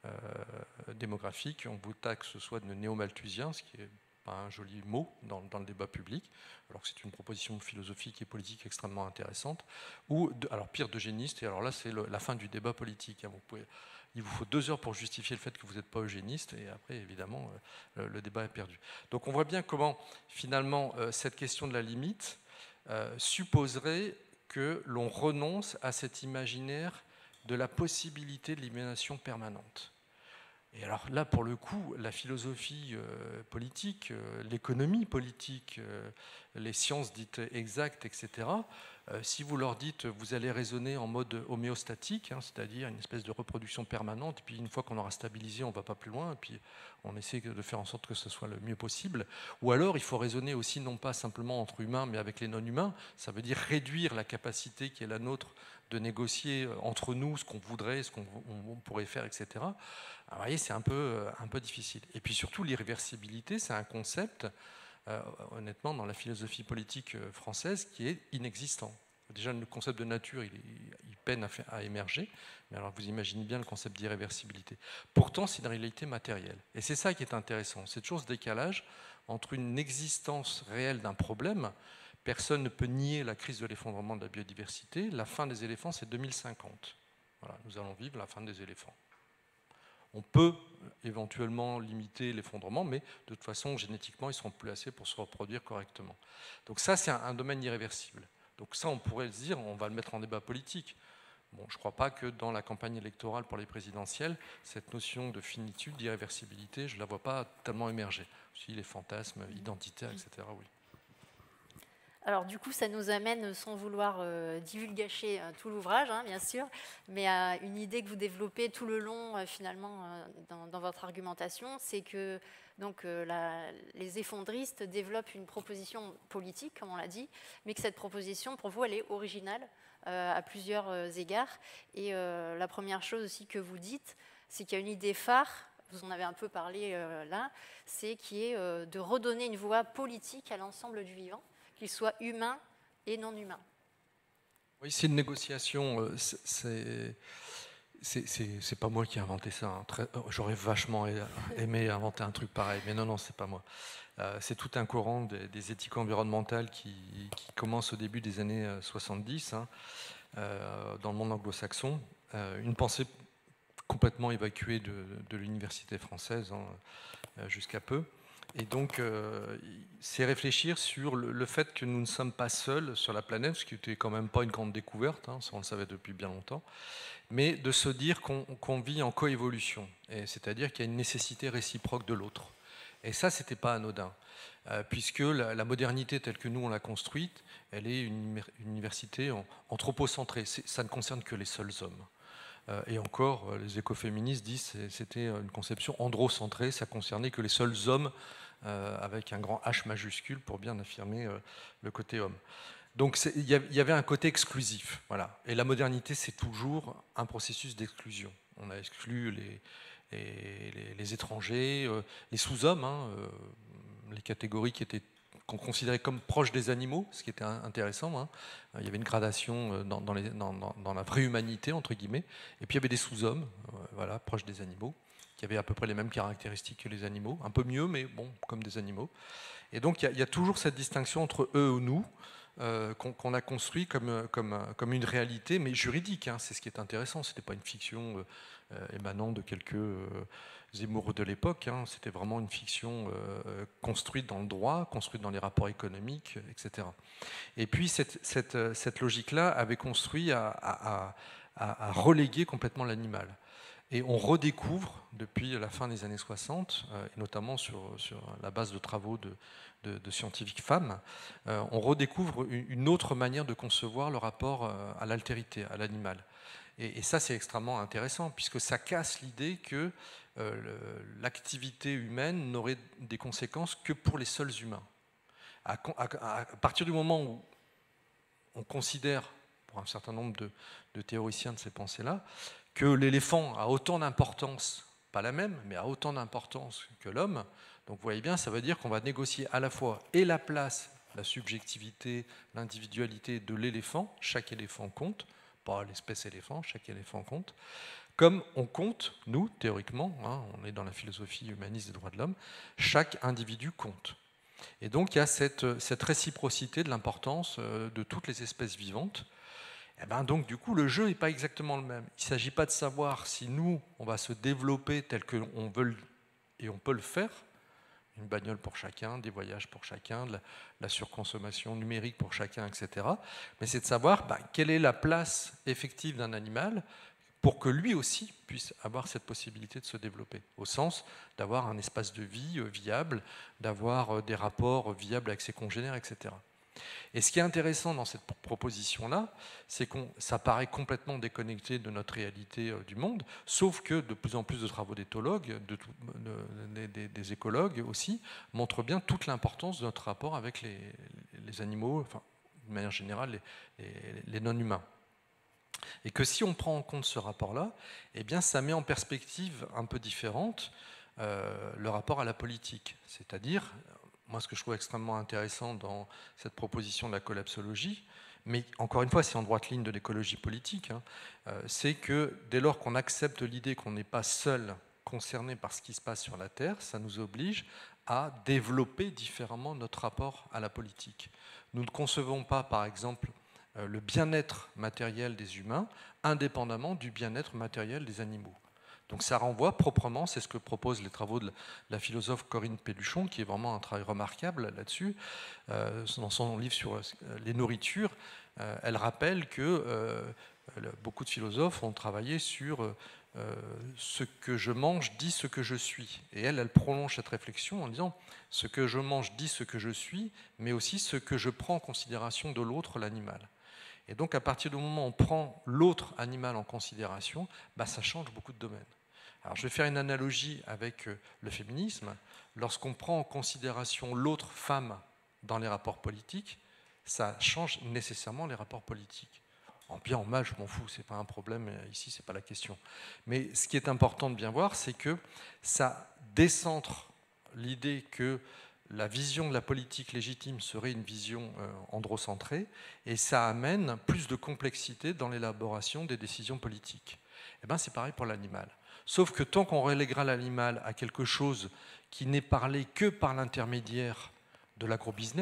Speaker 2: Euh, démographique, on vous taxe soit de néo-malthusien, ce qui est pas un joli mot dans, dans le débat public, alors que c'est une proposition philosophique et politique extrêmement intéressante, ou, de, alors pire d'eugéniste, et alors là c'est le, la fin du débat politique. Hein, vous pouvez, il vous faut deux heures pour justifier le fait que vous n'êtes pas eugéniste, et après évidemment le, le débat est perdu. Donc on voit bien comment finalement euh, cette question de la limite euh, supposerait que l'on renonce à cet imaginaire de la possibilité de l'élimination permanente. Et alors là, pour le coup, la philosophie euh, politique, euh, l'économie politique, euh, les sciences dites exactes, et cetera, euh, si vous leur dites, vous allez raisonner en mode homéostatique, hein, c'est-à-dire une espèce de reproduction permanente, et puis une fois qu'on aura stabilisé, on ne va pas plus loin, et puis on essaie de faire en sorte que ce soit le mieux possible. Ou alors, il faut raisonner aussi, non pas simplement entre humains, mais avec les non-humains, ça veut dire réduire la capacité qui est la nôtre de négocier entre nous ce qu'on voudrait, ce qu'on on pourrait faire, et cetera. Alors, vous voyez, c'est un peu, un peu difficile. Et puis surtout, l'irréversibilité, c'est un concept, euh, honnêtement, dans la philosophie politique française, qui est inexistant. Déjà, le concept de nature, il, il peine à, faire, à émerger, mais alors vous imaginez bien le concept d'irréversibilité. Pourtant, c'est une réalité matérielle. Et c'est ça qui est intéressant, c'est toujours ce décalage entre une existence réelle d'un problème. Personne ne peut nier la crise de l'effondrement de la biodiversité. La fin des éléphants, c'est deux mille cinquante. Voilà, nous allons vivre la fin des éléphants. On peut éventuellement limiter l'effondrement, mais de toute façon, génétiquement, ils ne seront plus assez pour se reproduire correctement. Donc ça, c'est un, un domaine irréversible. Donc ça, on pourrait se dire, on va le mettre en débat politique. Bon, je ne crois pas que dans la campagne électorale pour les présidentielles, cette notion de finitude, d'irréversibilité, je ne la vois pas tellement émerger. Si les fantasmes identitaires, et cetera, oui.
Speaker 1: Alors du coup, ça nous amène, sans vouloir euh, divulgacher euh, tout l'ouvrage, hein, bien sûr, mais à une idée que vous développez tout le long, euh, finalement, euh, dans, dans votre argumentation, c'est que donc, euh, la, les effondristes développent une proposition politique, comme on l'a dit, mais que cette proposition, pour vous, elle est originale euh, à plusieurs euh, égards. Et euh, la première chose aussi que vous dites, c'est qu'il y a une idée phare, vous en avez un peu parlé euh, là, c'est qui est euh, de redonner une voix politique à l'ensemble du vivant, qu'il soit humain et non humain.
Speaker 2: Oui, c'est une négociation. C'est, c'est, c'est, c'est pas moi qui ai inventé ça. Hein. Très, j'aurais vachement aimé inventer un truc pareil, mais non, non, c'est pas moi. Euh, c'est tout un courant des, des éthiques environnementales qui, qui commence au début des années soixante-dix, hein, euh, dans le monde anglo-saxon. Euh, une pensée complètement évacuée de, de l'université française, hein, jusqu'à peu. Et donc, euh, c'est réfléchir sur le, le fait que nous ne sommes pas seuls sur la planète, ce qui n'était quand même pas une grande découverte, hein, ça on le savait depuis bien longtemps, mais de se dire qu'on qu'on vit en coévolution, c'est-à-dire qu'il y a une nécessité réciproque de l'autre. Et ça, c'était pas anodin, euh, puisque la, la modernité telle que nous on l'a construite, elle est une, une université en, anthropocentrée. Ça ne concerne que les seuls hommes. Euh, et encore, euh, les écoféministes disent que c'était une conception androcentrée, ça concernait que les seuls hommes, euh, avec un grand H majuscule pour bien affirmer euh, le côté homme. Donc il y avait un côté exclusif. Voilà. Et la modernité, c'est toujours un processus d'exclusion. On a exclu les, les, les, les étrangers, euh, les sous-hommes, hein, euh, les catégories qui étaient qu'on considérait comme proches des animaux, ce qui était intéressant. Hein. Il y avait une gradation dans, dans, les, dans, dans la vraie humanité, entre guillemets. Et puis il y avait des sous-hommes, euh, voilà, proches des animaux, qui avaient à peu près les mêmes caractéristiques que les animaux. Un peu mieux, mais bon, comme des animaux. Et donc il y a, il y a toujours cette distinction entre eux et nous, euh, qu'on qu'on a construit comme, comme, comme une réalité, mais juridique. Hein. C'est ce qui est intéressant. Ce n'était pas une fiction euh, émanant de quelques... Euh, Zemmour de l'époque, hein, c'était vraiment une fiction euh, construite dans le droit, construite dans les rapports économiques, et cetera. Et puis cette, cette, cette logique-là avait construit à, à, à, à reléguer complètement l'animal. Et on redécouvre, depuis la fin des années soixante, euh, et notamment sur, sur la base de travaux de, de, de scientifiques femmes, euh, on redécouvre une autre manière de concevoir le rapport euh, à l'altérité, à l'animal. Et, et ça, c'est extrêmement intéressant, puisque ça casse l'idée que euh, l'activité humaine n'aurait des conséquences que pour les seuls humains. À, à, à partir du moment où on considère, pour un certain nombre de, de théoriciens de ces pensées-là, que l'éléphant a autant d'importance, pas la même, mais a autant d'importance que l'homme, donc vous voyez bien, ça veut dire qu'on va négocier à la fois et la place, la subjectivité, l'individualité de l'éléphant, chaque éléphant compte, pas l'espèce éléphant, chaque éléphant compte, comme on compte, nous, théoriquement, hein, on est dans la philosophie humaniste des droits de l'homme, chaque individu compte. Et donc il y a cette, cette réciprocité de l'importance de toutes les espèces vivantes. Et ben donc du coup le jeu n'est pas exactement le même. Il ne s'agit pas de savoir si nous, on va se développer tel qu'on veut et on peut le faire, une bagnole pour chacun, des voyages pour chacun, de la, la surconsommation numérique pour chacun, et cetera. Mais c'est de savoir ben, quelle est la place effective d'un animal pour que lui aussi puisse avoir cette possibilité de se développer, au sens d'avoir un espace de vie viable, d'avoir des rapports viables avec ses congénères, et cetera. Et ce qui est intéressant dans cette proposition-là, c'est que ça paraît complètement déconnecté de notre réalité du monde, sauf que de plus en plus de travaux d'éthologues, de, de, de, des écologues aussi, montrent bien toute l'importance de notre rapport avec les, les animaux, enfin, de manière générale, les, les, les non-humains. Et que si on prend en compte ce rapport-là, eh bien, ça met en perspective un peu différente euh, le rapport à la politique. C'est-à-dire, moi, ce que je trouve extrêmement intéressant dans cette proposition de la collapsologie, mais encore une fois, c'est en droite ligne de l'écologie politique, hein, euh, c'est que dès lors qu'on accepte l'idée qu'on n'est pas seul concerné par ce qui se passe sur la Terre, ça nous oblige à développer différemment notre rapport à la politique. Nous ne concevons pas, par exemple, le bien-être matériel des humains indépendamment du bien-être matériel des animaux. Donc ça renvoie proprement, c'est ce que proposent les travaux de la philosophe Corinne Pelluchon, qui est vraiment un travail remarquable là-dessus. Euh, dans son livre sur les nourritures, euh, elle rappelle que euh, beaucoup de philosophes ont travaillé sur euh, ce que je mange dit ce que je suis. Et elle, elle prolonge cette réflexion en disant ce que je mange dit ce que je suis, mais aussi ce que je prends en considération de l'autre, l'animal. Et donc, à partir du moment où on prend l'autre animal en considération, bah, ça change beaucoup de domaines. Alors, je vais faire une analogie avec le féminisme. Lorsqu'on prend en considération l'autre femme dans les rapports politiques, ça change nécessairement les rapports politiques. En bien, en mal, je m'en fous, ce n'est pas un problème, ici, ce n'est pas la question. Mais ce qui est important de bien voir, c'est que ça décentre l'idée que la vision de la politique légitime serait une vision euh, androcentrée, et ça amène plus de complexité dans l'élaboration des décisions politiques. Et bien, c'est pareil pour l'animal. Sauf que tant qu'on reléguera l'animal à quelque chose qui n'est parlé que par l'intermédiaire de l'agrobusiness,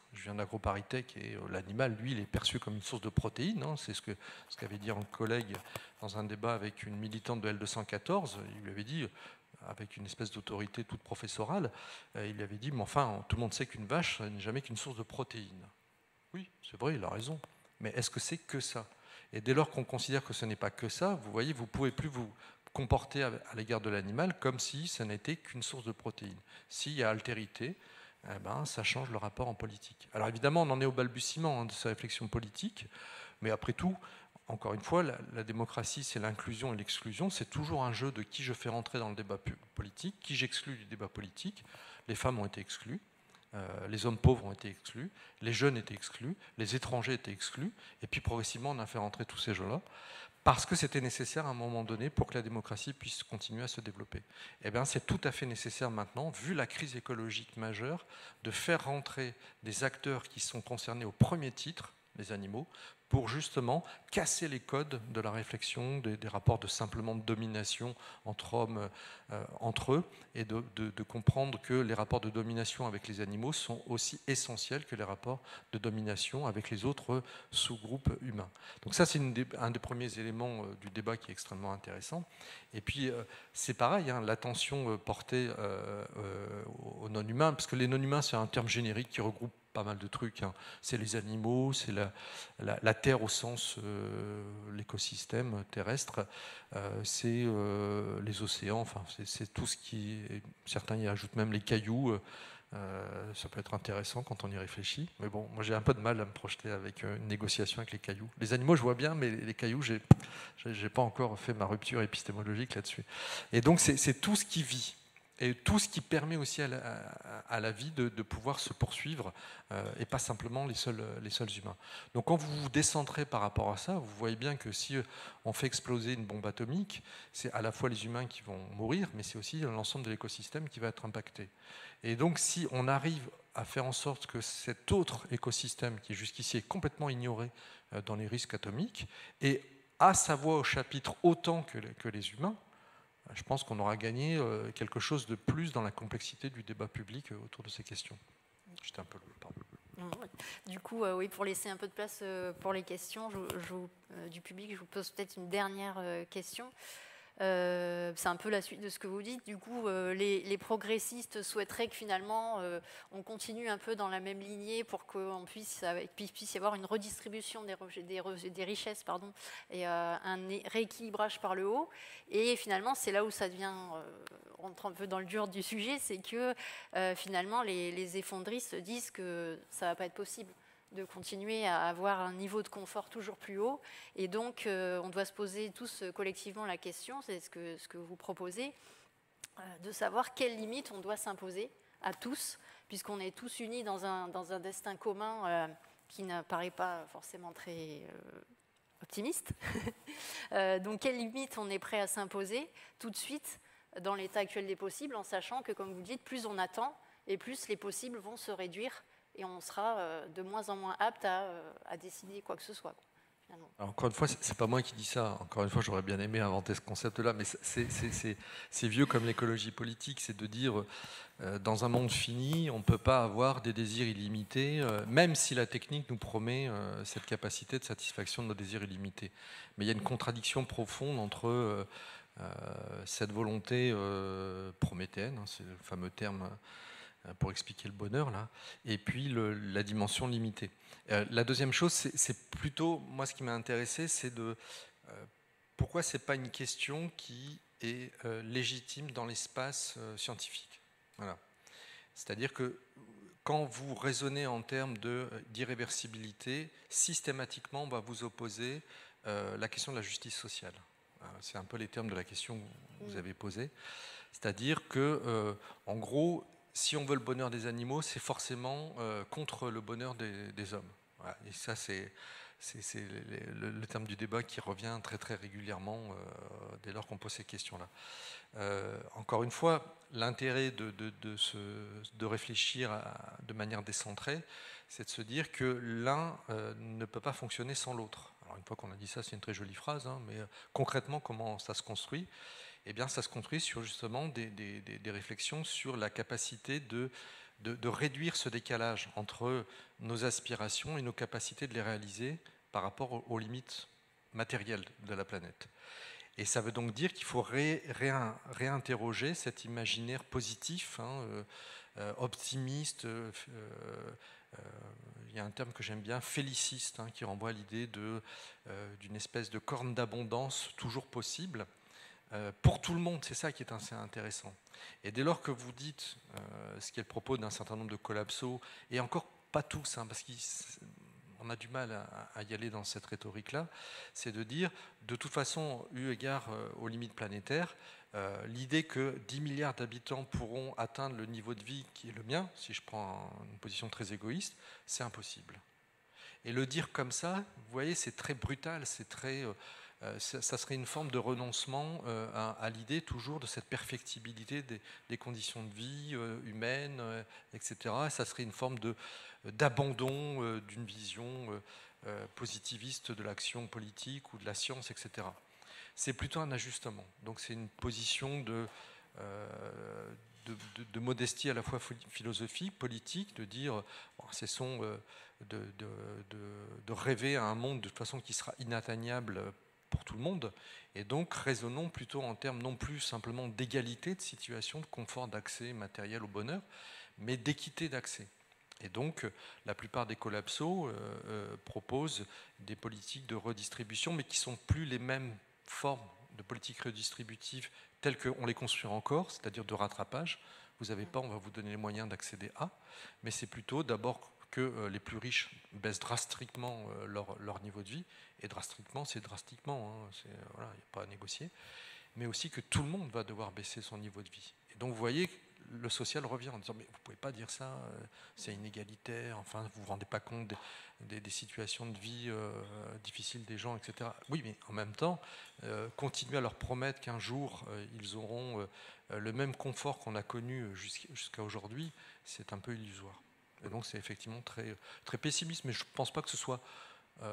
Speaker 2: Je viens d'AgroParisTech et l'animal, lui, il est perçu comme une source de protéines. Hein. C'est ce que ce qu'avait dit un collègue dans un débat avec une militante de L deux cent quatorze. Il lui avait dit, avec une espèce d'autorité toute professorale, il lui avait dit, mais enfin, tout le monde sait qu'une vache n'est jamais qu'une source de protéines. Oui, c'est vrai, il a raison. Mais est-ce que c'est que ça? Et dès lors qu'on considère que ce n'est pas que ça, vous voyez, vous ne pouvez plus vous comporter à l'égard de l'animal comme si ça n'était qu'une source de protéines. S'il y a altérité, eh ben, ça change le rapport en politique. Alors évidemment, on en est au balbutiement hein, de sa réflexion politique, mais après tout, encore une fois, la, la démocratie, c'est l'inclusion et l'exclusion. C'est toujours un jeu de qui je fais rentrer dans le débat politique, qui j'exclus du débat politique. Les femmes ont été exclues. Euh, les hommes pauvres ont été exclus, les jeunes étaient exclus, les étrangers étaient exclus, et puis progressivement on a fait rentrer tous ces jeux-là, parce que c'était nécessaire à un moment donné pour que la démocratie puisse continuer à se développer. Eh bien c'est tout à fait nécessaire maintenant, vu la crise écologique majeure, de faire rentrer des acteurs qui sont concernés au premier titre, les animaux, pour justement casser les codes de la réflexion, des, des rapports de simplement de domination entre hommes, euh, entre eux, et de, de, de comprendre que les rapports de domination avec les animaux sont aussi essentiels que les rapports de domination avec les autres sous-groupes humains. Donc ça, c'est un des premiers éléments euh, du débat qui est extrêmement intéressant. Et puis, euh, c'est pareil, hein, l'attention euh, portée euh, euh, aux non-humains, parce que les non-humains, c'est un terme générique qui regroupe pas mal de trucs. Hein. C'est les animaux, c'est la, la, la Terre au sens, euh, l'écosystème terrestre, euh, c'est euh, les océans, enfin, c'est tout ce qui... Certains y ajoutent même les cailloux. Euh, ça peut être intéressant quand on y réfléchit. Mais bon, moi j'ai un peu de mal à me projeter avec une négociation avec les cailloux. Les animaux, je vois bien, mais les cailloux, j'ai j'ai pas encore fait ma rupture épistémologique là-dessus. Et donc c'est tout ce qui vit. Et tout ce qui permet aussi à la, à la vie de, de pouvoir se poursuivre euh, et pas simplement les seuls, les seuls humains. Donc quand vous vous décentrez par rapport à ça, vous voyez bien que si on fait exploser une bombe atomique, c'est à la fois les humains qui vont mourir, mais c'est aussi l'ensemble de l'écosystème qui va être impacté. Et donc si on arrive à faire en sorte que cet autre écosystème qui jusqu'ici est complètement ignoré euh, dans les risques atomiques et a sa voix au chapitre autant que les, que les humains, je pense qu'on aura gagné quelque chose de plus dans la complexité du débat public autour de ces questions. J'étais un peu loin, pardon.
Speaker 1: Du coup, euh, oui, pour laisser un peu de place euh, pour les questions je, je, euh, du public, je vous pose peut-être une dernière euh, question. Euh, c'est un peu la suite de ce que vous dites. Du coup, euh, les, les progressistes souhaiteraient que finalement, euh, on continue un peu dans la même lignée pour qu'on puisse, puisse y avoir une redistribution des, des, des richesses, pardon, et euh, un rééquilibrage par le haut. Et finalement, c'est là où ça devient, euh, on rentre un peu dans le dur du sujet, c'est que euh, finalement, les, les effondristes disent que ça ne va pas être possible de continuer à avoir un niveau de confort toujours plus haut. Et donc, euh, on doit se poser tous euh, collectivement la question, c'est ce que, ce que vous proposez, euh, de savoir quelles limites on doit s'imposer à tous, puisqu'on est tous unis dans un, dans un destin commun euh, qui ne paraît pas forcément très euh, optimiste. euh, donc, quelles limites on est prêt à s'imposer tout de suite dans l'état actuel des possibles, en sachant que, comme vous dites, plus on attend, et plus les possibles vont se réduire et on sera de moins en moins apte à, à décider quoi que ce soit.
Speaker 2: Alors, encore une fois, c'est pas moi qui dis ça. Encore une fois, j'aurais bien aimé inventer ce concept-là, mais c'est vieux comme l'écologie politique, c'est de dire, euh, dans un monde fini, on ne peut pas avoir des désirs illimités, euh, même si la technique nous promet euh, cette capacité de satisfaction de nos désirs illimités. Mais il y a une contradiction profonde entre euh, euh, cette volonté euh, prométhéenne, hein, c'est le fameux terme pour expliquer le bonheur, là, et puis le, la dimension limitée. Euh, la deuxième chose, c'est plutôt, moi ce qui m'a intéressé, c'est de euh, pourquoi c'est pas une question qui est euh, légitime dans l'espace euh, scientifique. Voilà. C'est-à-dire que quand vous raisonnez en termes d'irréversibilité, systématiquement, on va vous opposer euh, la question de la justice sociale. C'est un peu les termes de la question que vous avez posée. C'est-à-dire que, euh, en gros, si on veut le bonheur des animaux, c'est forcément euh, contre le bonheur des, des hommes. Voilà. Et ça, c'est le, le, le terme du débat qui revient très très régulièrement euh, dès lors qu'on pose ces questions-là. Euh, encore une fois, l'intérêt de, de, de, se, de réfléchir à, de manière décentrée, c'est de se dire que l'un euh, ne peut pas fonctionner sans l'autre. Alors une fois qu'on a dit ça, c'est une très jolie phrase, hein, mais euh, concrètement, comment ça se construit ? Eh bien, ça se construit sur justement des, des, des, des réflexions sur la capacité de de, de réduire ce décalage entre nos aspirations et nos capacités de les réaliser par rapport aux, aux limites matérielles de la planète. Et ça veut donc dire qu'il faut ré, ré, réinterroger cet imaginaire positif, hein, euh, euh, optimiste, euh, euh, il y a un terme que j'aime bien, féliciste, hein, qui renvoie à l'idée de, euh, d'une espèce de corne d'abondance toujours possible, euh, pour tout le monde. C'est ça qui est assez intéressant. Et dès lors que vous dites euh, ce qui est le propos d'un certain nombre de collapsos, et encore pas tous, hein, parce qu'on a du mal à, à y aller dans cette rhétorique-là, c'est de dire, de toute façon, eu égard euh, aux limites planétaires, euh, l'idée que dix milliards d'habitants pourront atteindre le niveau de vie qui est le mien, si je prends une position très égoïste, c'est impossible. Et le dire comme ça, vous voyez, c'est très brutal, c'est très... Euh, ça serait une forme de renoncement euh, à, à l'idée toujours de cette perfectibilité des, des conditions de vie euh, humaines, euh, et cetera. Et ça serait une forme de, d'abandon euh, d'une vision euh, positiviste de l'action politique ou de la science, et cetera. C'est plutôt un ajustement. Donc c'est une position de, euh, de, de, de modestie à la fois philosophique, politique, de dire, bon, cessons euh, de, de, de, de rêver à un monde de toute façon qui sera inatteignable pour tout le monde, et donc raisonnons plutôt en termes non plus simplement d'égalité de situation, de confort d'accès matériel au bonheur, mais d'équité d'accès. Et donc la plupart des collapsos euh, euh, proposent des politiques de redistribution, mais qui ne sont plus les mêmes formes de politiques redistributives telles qu'on les construit encore, c'est-à-dire de rattrapage. Vous n'avez pas, on va vous donner les moyens d'accéder à, mais c'est plutôt d'abord que euh, les plus riches baissent drastiquement euh, leur, leur niveau de vie, et drastiquement, c'est drastiquement, hein, c'est, voilà, il n'y a pas à négocier, mais aussi que tout le monde va devoir baisser son niveau de vie. Et donc vous voyez, le social revient en disant, mais vous ne pouvez pas dire ça, euh, c'est inégalitaire, enfin vous ne vous rendez pas compte des, des, des situations de vie euh, difficiles des gens, et cetera. Oui, mais en même temps, euh, continuer à leur promettre qu'un jour, euh, ils auront euh, le même confort qu'on a connu jusqu'à aujourd'hui, c'est un peu illusoire. Et donc c'est effectivement très, très pessimiste, mais je ne pense pas que ce soit euh,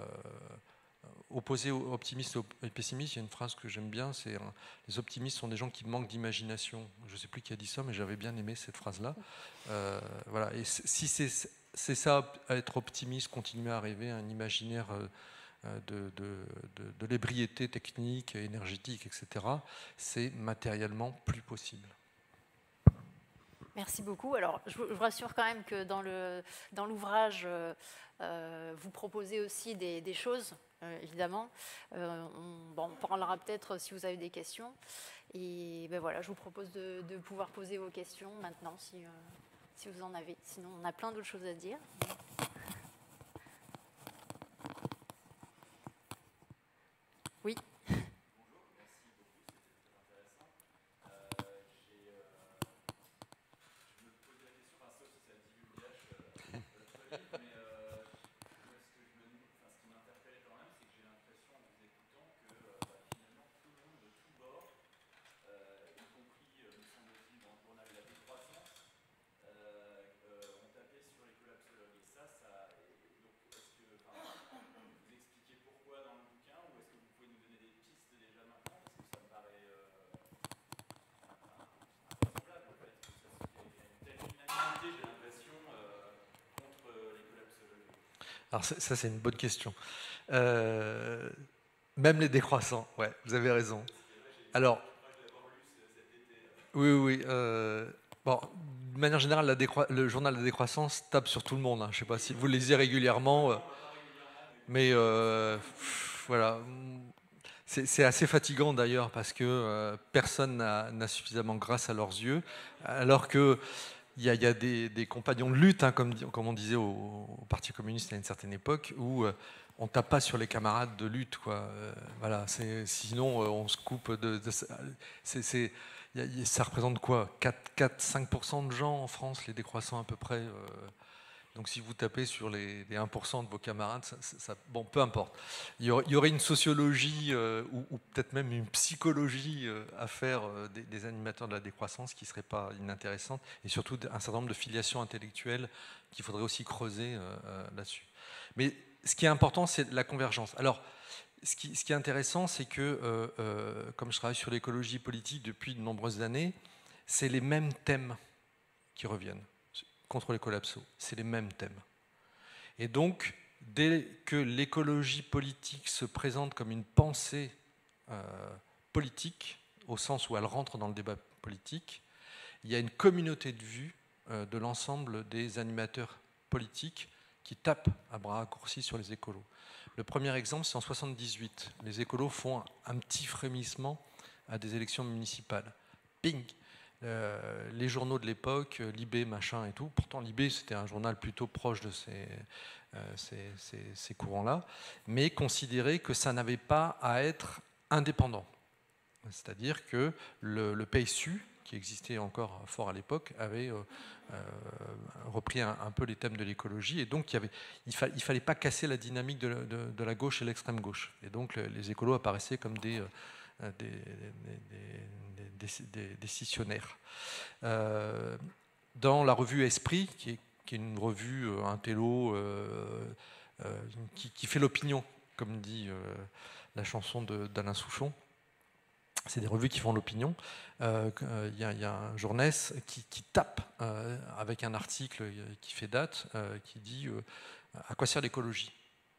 Speaker 2: opposé aux optimistes et pessimistes. Il y a une phrase que j'aime bien, c'est euh, les optimistes sont des gens qui manquent d'imagination. Je ne sais plus qui a dit ça, mais j'avais bien aimé cette phrase-là. Euh, voilà. Et si c'est, c'est ça, être optimiste, continuer à rêver à un imaginaire euh, de, de, de, de l'ébriété technique, énergétique, et cetera, c'est matériellement plus possible.
Speaker 1: Merci beaucoup. Alors, je vous rassure quand même que dans, le, dans l'ouvrage, euh, euh, vous proposez aussi des, des choses, euh, évidemment. Euh, on, bon, on parlera peut-être si vous avez des questions. Et ben voilà, je vous propose de, de pouvoir poser vos questions maintenant, si, euh, si vous en avez. Sinon, on a plein d'autres choses à dire. Oui.
Speaker 2: Alors ça, c'est une bonne question. Euh, même les décroissants, ouais, vous avez raison. Alors, oui, oui. Euh, bon, de manière générale, la le journal de la décroissance tape sur tout le monde. Hein. Je ne sais pas si vous le lisez régulièrement, euh, mais euh, pff, voilà. C'est assez fatigant d'ailleurs parce que euh, personne n'a suffisamment grâce à leurs yeux, alors que il y a, y a des, des compagnons de lutte, hein, comme, comme on disait au, au Parti communiste à une certaine époque, où euh, on ne tape pas sur les camarades de lutte, quoi. Euh, voilà, sinon euh, on se coupe de. de c'est, c'est, y a, y a, ça représente quoi, quatre à cinq pour cent de gens en France, les décroissants à peu près. Euh, donc si vous tapez sur les, les un pour cent de vos camarades, ça, ça, bon, peu importe. Il y aurait, il y aurait une sociologie euh, ou, ou peut-être même une psychologie euh, à faire euh, des, des animateurs de la décroissance qui ne serait pas inintéressante, et surtout un certain nombre de filiations intellectuelles qu'il faudrait aussi creuser euh, euh, là-dessus. Mais ce qui est important, c'est la convergence. Alors, ce qui, ce qui est intéressant, c'est que, euh, euh, comme je travaille sur l'écologie politique depuis de nombreuses années, c'est les mêmes thèmes qui reviennent. contre les collapsos. C'est les mêmes thèmes. Et donc, dès que l'écologie politique se présente comme une pensée euh, politique, au sens où elle rentre dans le débat politique, il y a une communauté de vue euh, de l'ensemble des animateurs politiques qui tapent à bras raccourcis sur les écolos. Le premier exemple, c'est en soixante-dix-huit. Les écolos font un, un petit frémissement à des élections municipales. Ping! Euh, les journaux de l'époque, Libé, machin et tout, pourtant Libé c'était un journal plutôt proche de ces, euh, ces, ces, ces courants-là, mais considérait que ça n'avait pas à être indépendant. C'est-à-dire que le, le P S U, qui existait encore fort à l'époque, avait euh, euh, repris un, un peu les thèmes de l'écologie, et donc il ne fa, fallait pas casser la dynamique de, de, de la gauche et l'extrême gauche. Et donc les écolos apparaissaient comme des... Euh, Des, des, des, des, des décisionnaires. Euh, dans la revue Esprit, qui est, qui est une revue euh, intello euh, euh, qui, qui fait l'opinion, comme dit euh, la chanson d'Alain Souchon, c'est des revues qui font l'opinion. Il euh, y, y a un journès qui, qui tape euh, avec un article qui fait date, euh, qui dit euh, à quoi sert l'écologie ?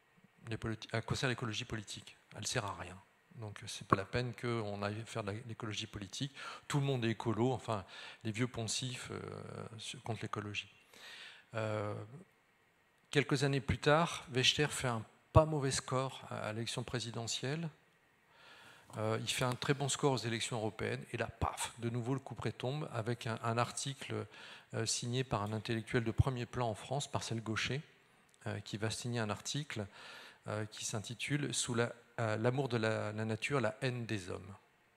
Speaker 2: À quoi sert l'écologie politique ? Elle ne sert à rien. Donc c'est pas la peine qu'on aille faire de l'écologie politique. Tout le monde est écolo, enfin les vieux poncifs euh, contre l'écologie. Euh, quelques années plus tard, Wächter fait un pas mauvais score à l'élection présidentielle. Euh, il fait un très bon score aux élections européennes, et là, paf, de nouveau le couperet tombe avec un, un article euh, signé par un intellectuel de premier plan en France, Marcel Gauchet, euh, qui va signer un article euh, qui s'intitule « Sous la l'amour de la, la nature, la haine des hommes ».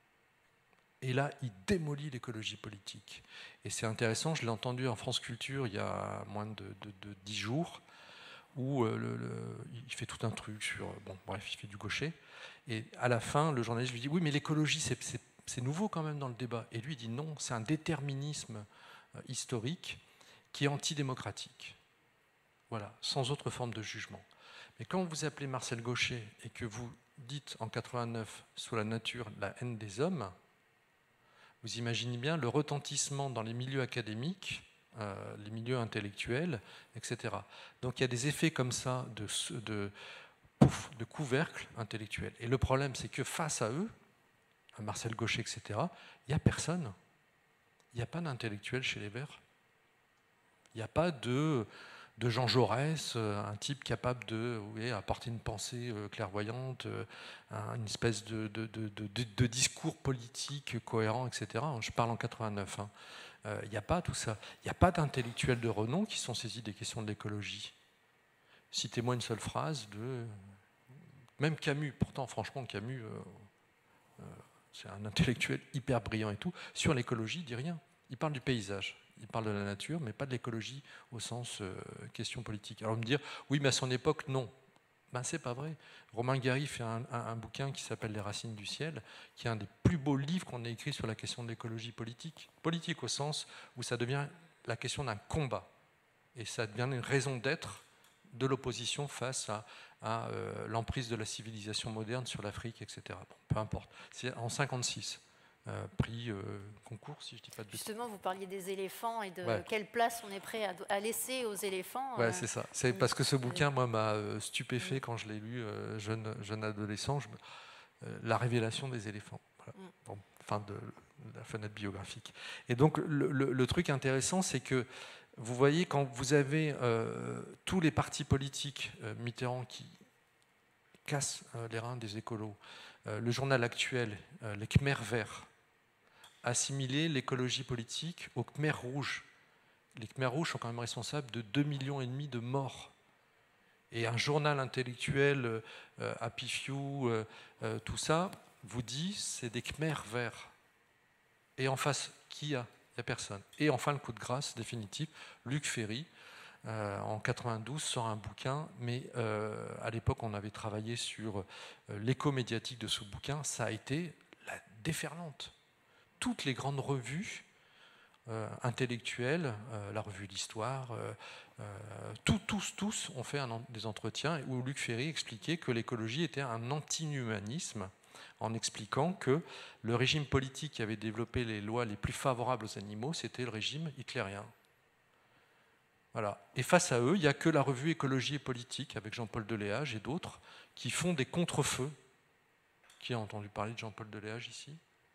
Speaker 2: Et là, il démolit l'écologie politique. Et c'est intéressant, je l'ai entendu en France Culture il y a moins de, de, de dix jours, où euh, le, le, il fait tout un truc sur... Bon, bref, il fait du gaucher. Et à la fin, le journaliste lui dit « Oui, mais l'écologie, c'est nouveau quand même dans le débat ». Et lui, il dit « Non, c'est un déterminisme euh, historique qui est antidémocratique. » Voilà, sans autre forme de jugement. Mais quand vous appelez Marcel Gauchet et que vous dites en quatre-vingt-neuf « Sous la nature, la haine des hommes », vous imaginez bien le retentissement dans les milieux académiques, euh, les milieux intellectuels, et cetera. Donc il y a des effets comme ça de, de, pouf, de couvercle intellectuel. Et le problème, c'est que face à eux, à Marcel Gauchet, et cetera, il n'y a personne. Il n'y a pas d'intellectuel chez les Verts. Il n'y a pas de... de Jean Jaurès, un type capable de oui, apporter une pensée clairvoyante, une espèce de, de, de, de, de discours politique cohérent, et cetera. Je parle en quatre-vingt-neuf. Hein. Euh, il n'y a pas tout ça. Il n'y a pas d'intellectuels de renom qui sont saisis des questions de l'écologie. Citez-moi une seule phrase de... Même Camus, pourtant, franchement, Camus, euh, euh, c'est un intellectuel hyper brillant et tout. Sur l'écologie, il ne dit rien. Il parle du paysage. Il parle de la nature, mais pas de l'écologie au sens euh, question politique. Alors, on me dire, oui, mais à son époque, non. Ben, c'est pas vrai. Romain Gary fait un, un, un bouquin qui s'appelle Les Racines du ciel, qui est un des plus beaux livres qu'on ait écrit sur la question de l'écologie politique. Politique au sens où ça devient la question d'un combat. Et ça devient une raison d'être de l'opposition face à, à euh, l'emprise de la civilisation moderne sur l'Afrique, et cetera. Bon, peu importe. C'est en cinquante-six. Euh, prix euh, concours, si je ne dis pas de bêtises.
Speaker 1: Justement, vous parliez des éléphants et de
Speaker 2: ouais.
Speaker 1: quelle place on est prêt à, à laisser aux éléphants.
Speaker 2: Ouais,
Speaker 1: euh,
Speaker 2: c'est ça. C'est parce que ce bouquin, moi, m'a euh, stupéfait mmh. quand je l'ai lu, euh, jeune, jeune adolescent, je, euh, la révélation des éléphants. Voilà. Mmh. Bon, fin de, de la fenêtre biographique. Et donc, le, le, le truc intéressant, c'est que vous voyez, quand vous avez euh, tous les partis politiques, euh, Mitterrand qui casse euh, les reins des écolos, euh, le journal actuel, euh, les Khmers verts, assimiler l'écologie politique aux Khmers rouges. Les Khmers rouges sont quand même responsables de deux millions et demi de morts. Et un journal intellectuel, euh, Happy Few, euh, euh, tout ça, vous dit c'est des Khmers verts. Et en face, qui y a ? Il n'y a personne. Et enfin, le coup de grâce définitif, Luc Ferry, euh, en quatre-vingt-douze, sort un bouquin, mais euh, à l'époque, on avait travaillé sur euh, l'écho médiatique de ce bouquin, ça a été la déferlante. Toutes les grandes revues euh, intellectuelles, euh, la revue d'Histoire, euh, euh, tout, tous, tous ont fait un, des entretiens où Luc Ferry expliquait que l'écologie était un anti-humanisme, en expliquant que le régime politique qui avait développé les lois les plus favorables aux animaux, c'était le régime hitlérien. Voilà. Et face à eux, il n'y a que la revue Écologie et Politique, avec Jean-Paul Deléage et d'autres, qui font des contre-feux. Qui a entendu parler de Jean-Paul Deléage ici?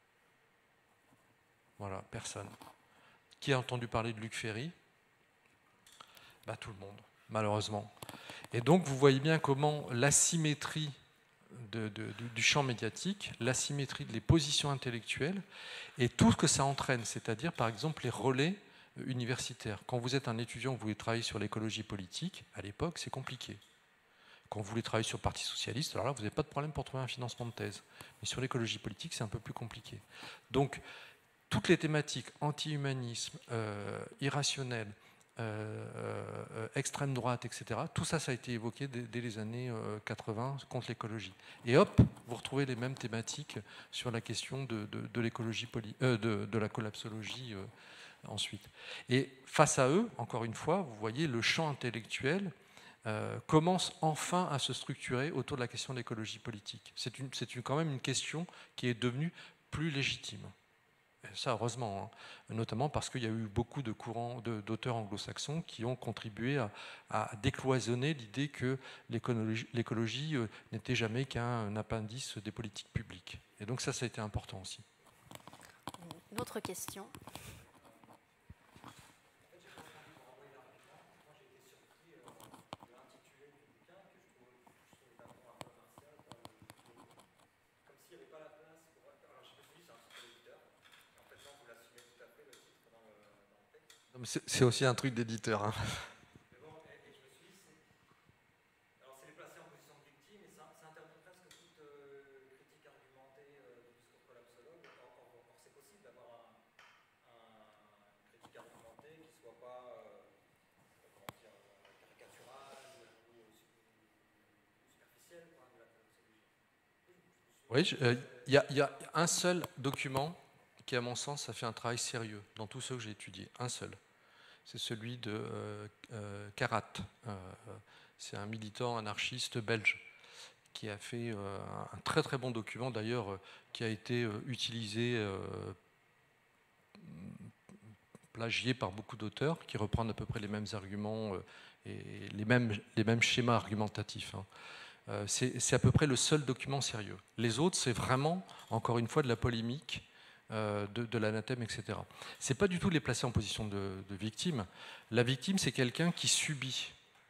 Speaker 2: Voilà, personne. Qui a entendu parler de Luc Ferry? Bah, tout le monde, malheureusement. Et donc, vous voyez bien comment l'asymétrie de, de, du champ médiatique, l'asymétrie des positions intellectuelles, et tout ce que ça entraîne, c'est-à-dire, par exemple, les relais universitaires. Quand vous êtes un étudiant, vous voulez travailler sur l'écologie politique, à l'époque, c'est compliqué. Quand vous voulez travailler sur le Parti socialiste, alors là, vous n'avez pas de problème pour trouver un financement de thèse. Mais sur l'écologie politique, c'est un peu plus compliqué. Donc, toutes les thématiques anti-humanisme, euh, irrationnel, euh, euh, extrême droite, et cetera, tout ça, ça a été évoqué dès, dès les années euh, quatre-vingts contre l'écologie. Et hop, vous retrouvez les mêmes thématiques sur la question de, de, de l'écologie, euh, de, de la collapsologie euh, ensuite. Et face à eux, encore une fois, vous voyez le champ intellectuel euh, commence enfin à se structurer autour de la question de l'écologie politique. C'est une, c'est une, quand même une question qui est devenue plus légitime. Ça, heureusement, hein. Notamment parce qu'il y a eu beaucoup de courants de, d'auteurs anglo-saxons qui ont contribué à, à décloisonner l'idée que l'écologie, l'écologie euh, n'était jamais qu'un appendice des politiques publiques. Et donc ça, ça a été important aussi.
Speaker 1: Une autre question.
Speaker 2: C'est aussi un truc d'éditeur. Hein.
Speaker 3: Mais bon, et, et je me suis dit, c'est, alors c'est les placer en position de victime, et ça, ça interdit presque toute euh, critique argumentée euh, du discours collapsologue. Or, or, or, or c'est possible d'avoir un, un critique argumentée qui ne soit pas euh, comment dire, caricaturale ou, ou superficielle quoi, de la collapsologie.
Speaker 2: Oui, il euh, y, y a un seul document qui, à mon sens, a fait un travail sérieux dans tous ceux que j'ai étudiés. Un seul. C'est celui de euh, euh, Karat. Euh, c'est un militant anarchiste belge qui a fait euh, un très très bon document, d'ailleurs, euh, qui a été euh, utilisé, euh, plagié par beaucoup d'auteurs, qui reprennent à peu près les mêmes arguments euh, et les mêmes, les mêmes schémas argumentatifs. Hein. Euh, c'est, c'est à peu près le seul document sérieux. Les autres, c'est vraiment, encore une fois, de la polémique, Euh, de, de l'anathème, et cetera. Ce n'est pas du tout les placer en position de, de victime. La victime, c'est quelqu'un qui subit.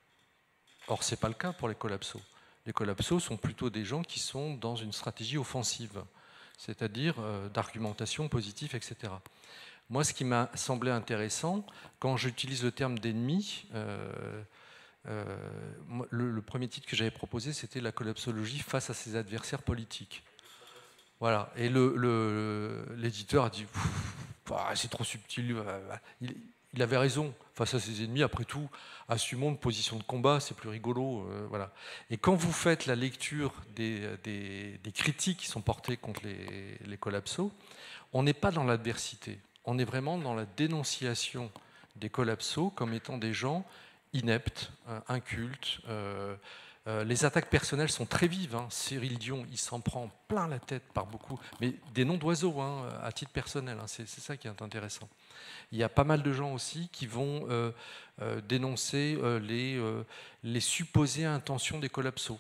Speaker 2: Or, ce n'est pas le cas pour les collapsos. Les collapsos sont plutôt des gens qui sont dans une stratégie offensive, c'est-à-dire euh, d'argumentation positive, et cetera. Moi, ce qui m'a semblé intéressant, quand j'utilise le terme d'ennemi, euh, euh, le, le premier titre que j'avais proposé, c'était la collapsologie face à ses adversaires politiques. Voilà, et le, le, l'éditeur a dit ah, c'est trop subtil. Il, il avait raison face à ses ennemis. Après tout, assumons une position de combat, c'est plus rigolo. Euh, voilà. Et quand vous faites la lecture des, des, des critiques qui sont portées contre les, les collapsos, on n'est pas dans l'adversité. On est vraiment dans la dénonciation des collapsos comme étant des gens ineptes, euh, incultes. Euh, Euh, les attaques personnelles sont très vives. Hein. Cyril Dion, il s'en prend plein la tête par beaucoup, mais des noms d'oiseaux hein, à titre personnel. Hein. C'est, c'est ça qui est intéressant. Il y a pas mal de gens aussi qui vont euh, euh, dénoncer euh, les, euh, les supposées intentions des collapsos.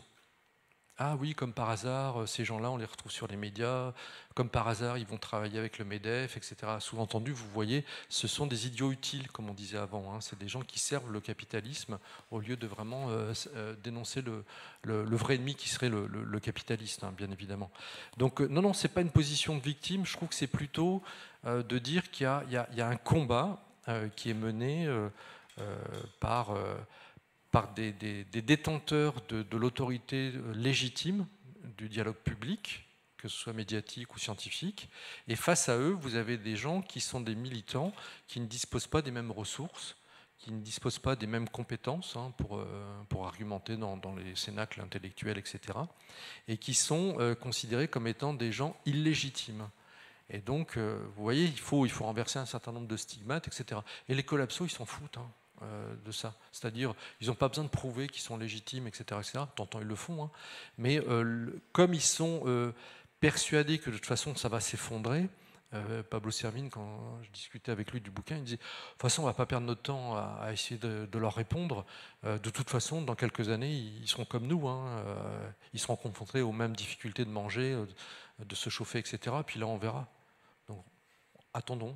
Speaker 2: Ah oui, comme par hasard, ces gens-là, on les retrouve sur les médias. Comme par hasard, ils vont travailler avec le MEDEF, et cetera. Sous-entendu, vous voyez, ce sont des idiots utiles, comme on disait avant. Hein. C'est des gens qui servent le capitalisme au lieu de vraiment euh, euh, dénoncer le, le, le vrai ennemi qui serait le, le, le capitaliste, hein, bien évidemment. Donc euh, non, non, c'est pas une position de victime. Je trouve que c'est plutôt euh, de dire qu'il y a, il y a, il y a un combat euh, qui est mené euh, euh, par... Euh, par des, des, des détenteurs de, de l'autorité légitime du dialogue public, que ce soit médiatique ou scientifique. Et face à eux, vous avez des gens qui sont des militants, qui ne disposent pas des mêmes ressources, qui ne disposent pas des mêmes compétences hein, pour, euh, pour argumenter dans, dans les cénacles intellectuels, et cetera, et qui sont euh, considérés comme étant des gens illégitimes. Et donc, euh, vous voyez, il faut, il faut renverser un certain nombre de stigmates, et cetera. Et les collapsos, ils s'en foutent. Hein. De ça, c'est-à-dire ils n'ont pas besoin de prouver qu'ils sont légitimes, et cetera, et cetera. Tantôt ils le font, hein. Mais euh, le, comme ils sont euh, persuadés que de toute façon ça va s'effondrer, Euh, Pablo Servine, quand je discutais avec lui du bouquin, il disait « De toute façon, on ne va pas perdre notre temps à, à essayer de, de leur répondre. Euh, de toute façon, dans quelques années, ils seront comme nous. Hein. Euh, ils seront confrontés aux mêmes difficultés de manger, euh, de se chauffer, et cetera. Puis là, on verra. Donc, attendons. »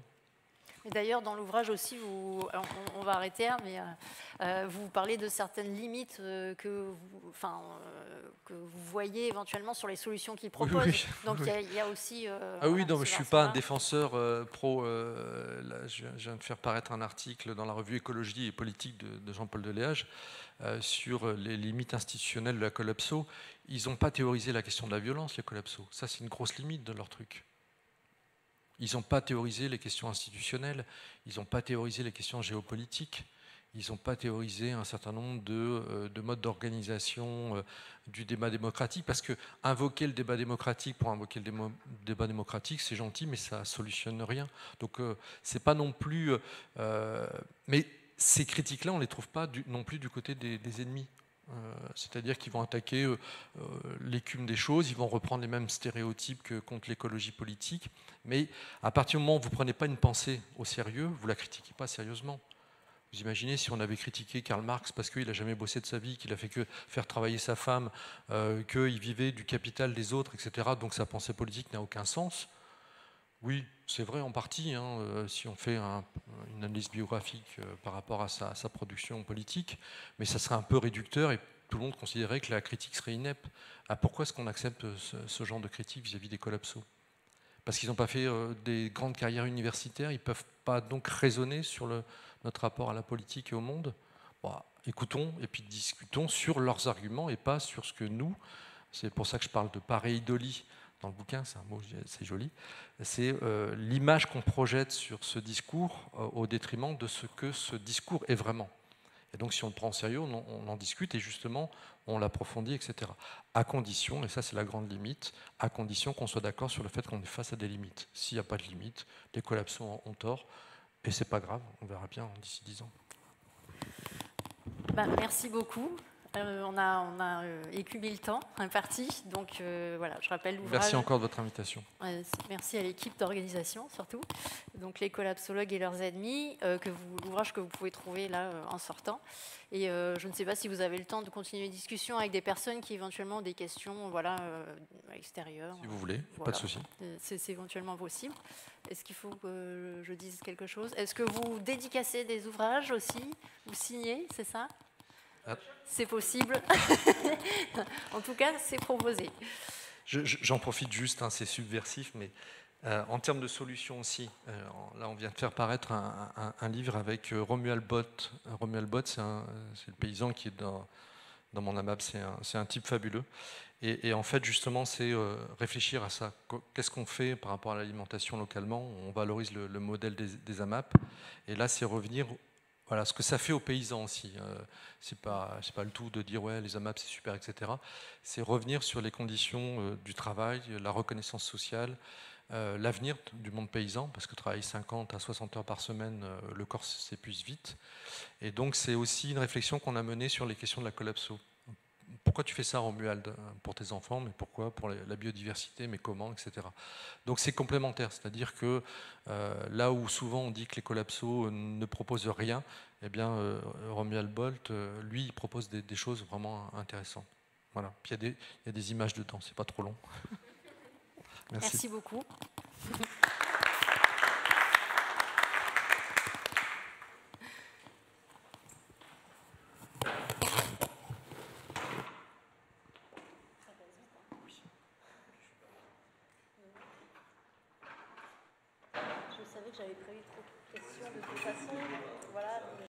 Speaker 1: Et d'ailleurs, dans l'ouvrage aussi, vous, on, on va arrêter là, mais euh, vous parlez de certaines limites euh, que, vous, enfin, euh, que vous voyez éventuellement sur les solutions qu'il propose.
Speaker 2: Oui, oui,
Speaker 1: Donc
Speaker 2: oui.
Speaker 1: il y, y a aussi... Euh,
Speaker 2: ah oui,
Speaker 1: voilà,
Speaker 2: non, je ne suis pas un défenseur euh, pro... Euh, là, je viens de faire paraître un article dans la revue Écologie et politique de, de Jean-Paul Deléage euh, sur les limites institutionnelles de la collapso. Ils n'ont pas théorisé la question de la violence, les collapsos. Ça, c'est une grosse limite de leur truc. Ils n'ont pas théorisé les questions institutionnelles, ils n'ont pas théorisé les questions géopolitiques, ils n'ont pas théorisé un certain nombre de, euh, de modes d'organisation euh, du débat démocratique, parce que invoquer le débat démocratique pour invoquer le démo, débat démocratique, c'est gentil, mais ça ne solutionne rien. Donc euh, c'est pas non plus... Euh, mais ces critiques-là, on ne les trouve pas du, non plus du côté des, des ennemis. Euh, c'est-à-dire qu'ils vont attaquer euh, euh, l'écume des choses, ils vont reprendre les mêmes stéréotypes que contre l'écologie politique, mais à partir du moment où vous ne prenez pas une pensée au sérieux, vous ne la critiquez pas sérieusement. Vous imaginez si on avait critiqué Karl Marx parce qu'il n'a jamais bossé de sa vie, qu'il a fait que faire travailler sa femme, euh, qu'il vivait du capital des autres, et cetera, donc sa pensée politique n'a aucun sens. Oui, c'est vrai en partie, hein, euh, si on fait un, une analyse biographique euh, par rapport à sa, à sa production politique, mais ça serait un peu réducteur et tout le monde considérait que la critique serait inepte. Ah, pourquoi est-ce qu'on accepte ce, ce genre de critique vis-à-vis des collapsos? Parce qu'ils n'ont pas fait euh, des grandes carrières universitaires, ils ne peuvent pas donc raisonner sur le, notre rapport à la politique et au monde. Bon, écoutons et puis discutons sur leurs arguments et pas sur ce que nous, c'est pour ça que je parle de pareidolie dans le bouquin, c'est un mot, c'est joli, c'est euh, l'image qu'on projette sur ce discours euh, au détriment de ce que ce discours est vraiment. Et donc si on le prend au sérieux, on, on en discute et justement on l'approfondit, et cetera. À condition, et ça c'est la grande limite, à condition qu'on soit d'accord sur le fait qu'on est face à des limites. S'il n'y a pas de limite, les collapsos ont, ont tort, et c'est pas grave, on verra bien d'ici dix ans.
Speaker 1: Ben, merci beaucoup. Euh, on a, on a euh, écumé le temps imparti, donc euh, voilà, je rappelle l'ouvrage.
Speaker 2: Merci encore de votre invitation.
Speaker 1: Euh, merci à l'équipe d'organisation surtout, donc les collapsologues et leurs ennemis, euh, que vous, l'ouvrage que vous pouvez trouver là euh, en sortant. Et euh, je ne sais pas si vous avez le temps de continuer les discussions avec des personnes qui éventuellement ont des questions, voilà, euh, extérieures.
Speaker 2: Si vous voulez,
Speaker 1: voilà.
Speaker 2: pas de souci.
Speaker 1: C'est, c'est éventuellement possible. Est-ce qu'il faut que je dise quelque chose? Est-ce que vous dédicacez des ouvrages aussi? Vous signez, c'est ça? C'est possible. En tout cas, c'est proposé.
Speaker 2: Je, j'en profite juste, hein, c'est subversif, mais euh, en termes de solutions aussi, euh, là on vient de faire paraître un, un, un livre avec euh, Romuald Bott. Romuald Bott, c'est, un, c'est le paysan qui est dans, dans mon AMAP, c'est un, c'est un type fabuleux. Et, et en fait, justement, c'est euh, réfléchir à ça. Qu'est-ce qu'on fait par rapport à l'alimentation localement? On valorise le, le modèle des, des AMAP. Et là, c'est revenir... Voilà, ce que ça fait aux paysans aussi. Euh, c'est pas, c'est pas le tout de dire ouais, les AMAP c'est super, et cetera. C'est revenir sur les conditions euh, du travail, la reconnaissance sociale, euh, l'avenir du monde paysan, parce que travailler cinquante à soixante heures par semaine, euh, le corps s'épuise vite. Et donc c'est aussi une réflexion qu'on a menée sur les questions de la collapso. Pourquoi tu fais ça, Romuald? Pour tes enfants, mais pourquoi? Pour la biodiversité, mais comment, et cetera. Donc c'est complémentaire, c'est-à-dire que euh, là où souvent on dit que les collapsos ne proposent rien, eh bien euh, Romuald Bolt, euh, lui, il propose des, des choses vraiment intéressantes. Voilà. Puis il y, y a des images dedans, c'est pas trop long. Merci.
Speaker 1: Merci beaucoup. Je savais que j'avais prévu trop de questions de toute façon. Voilà.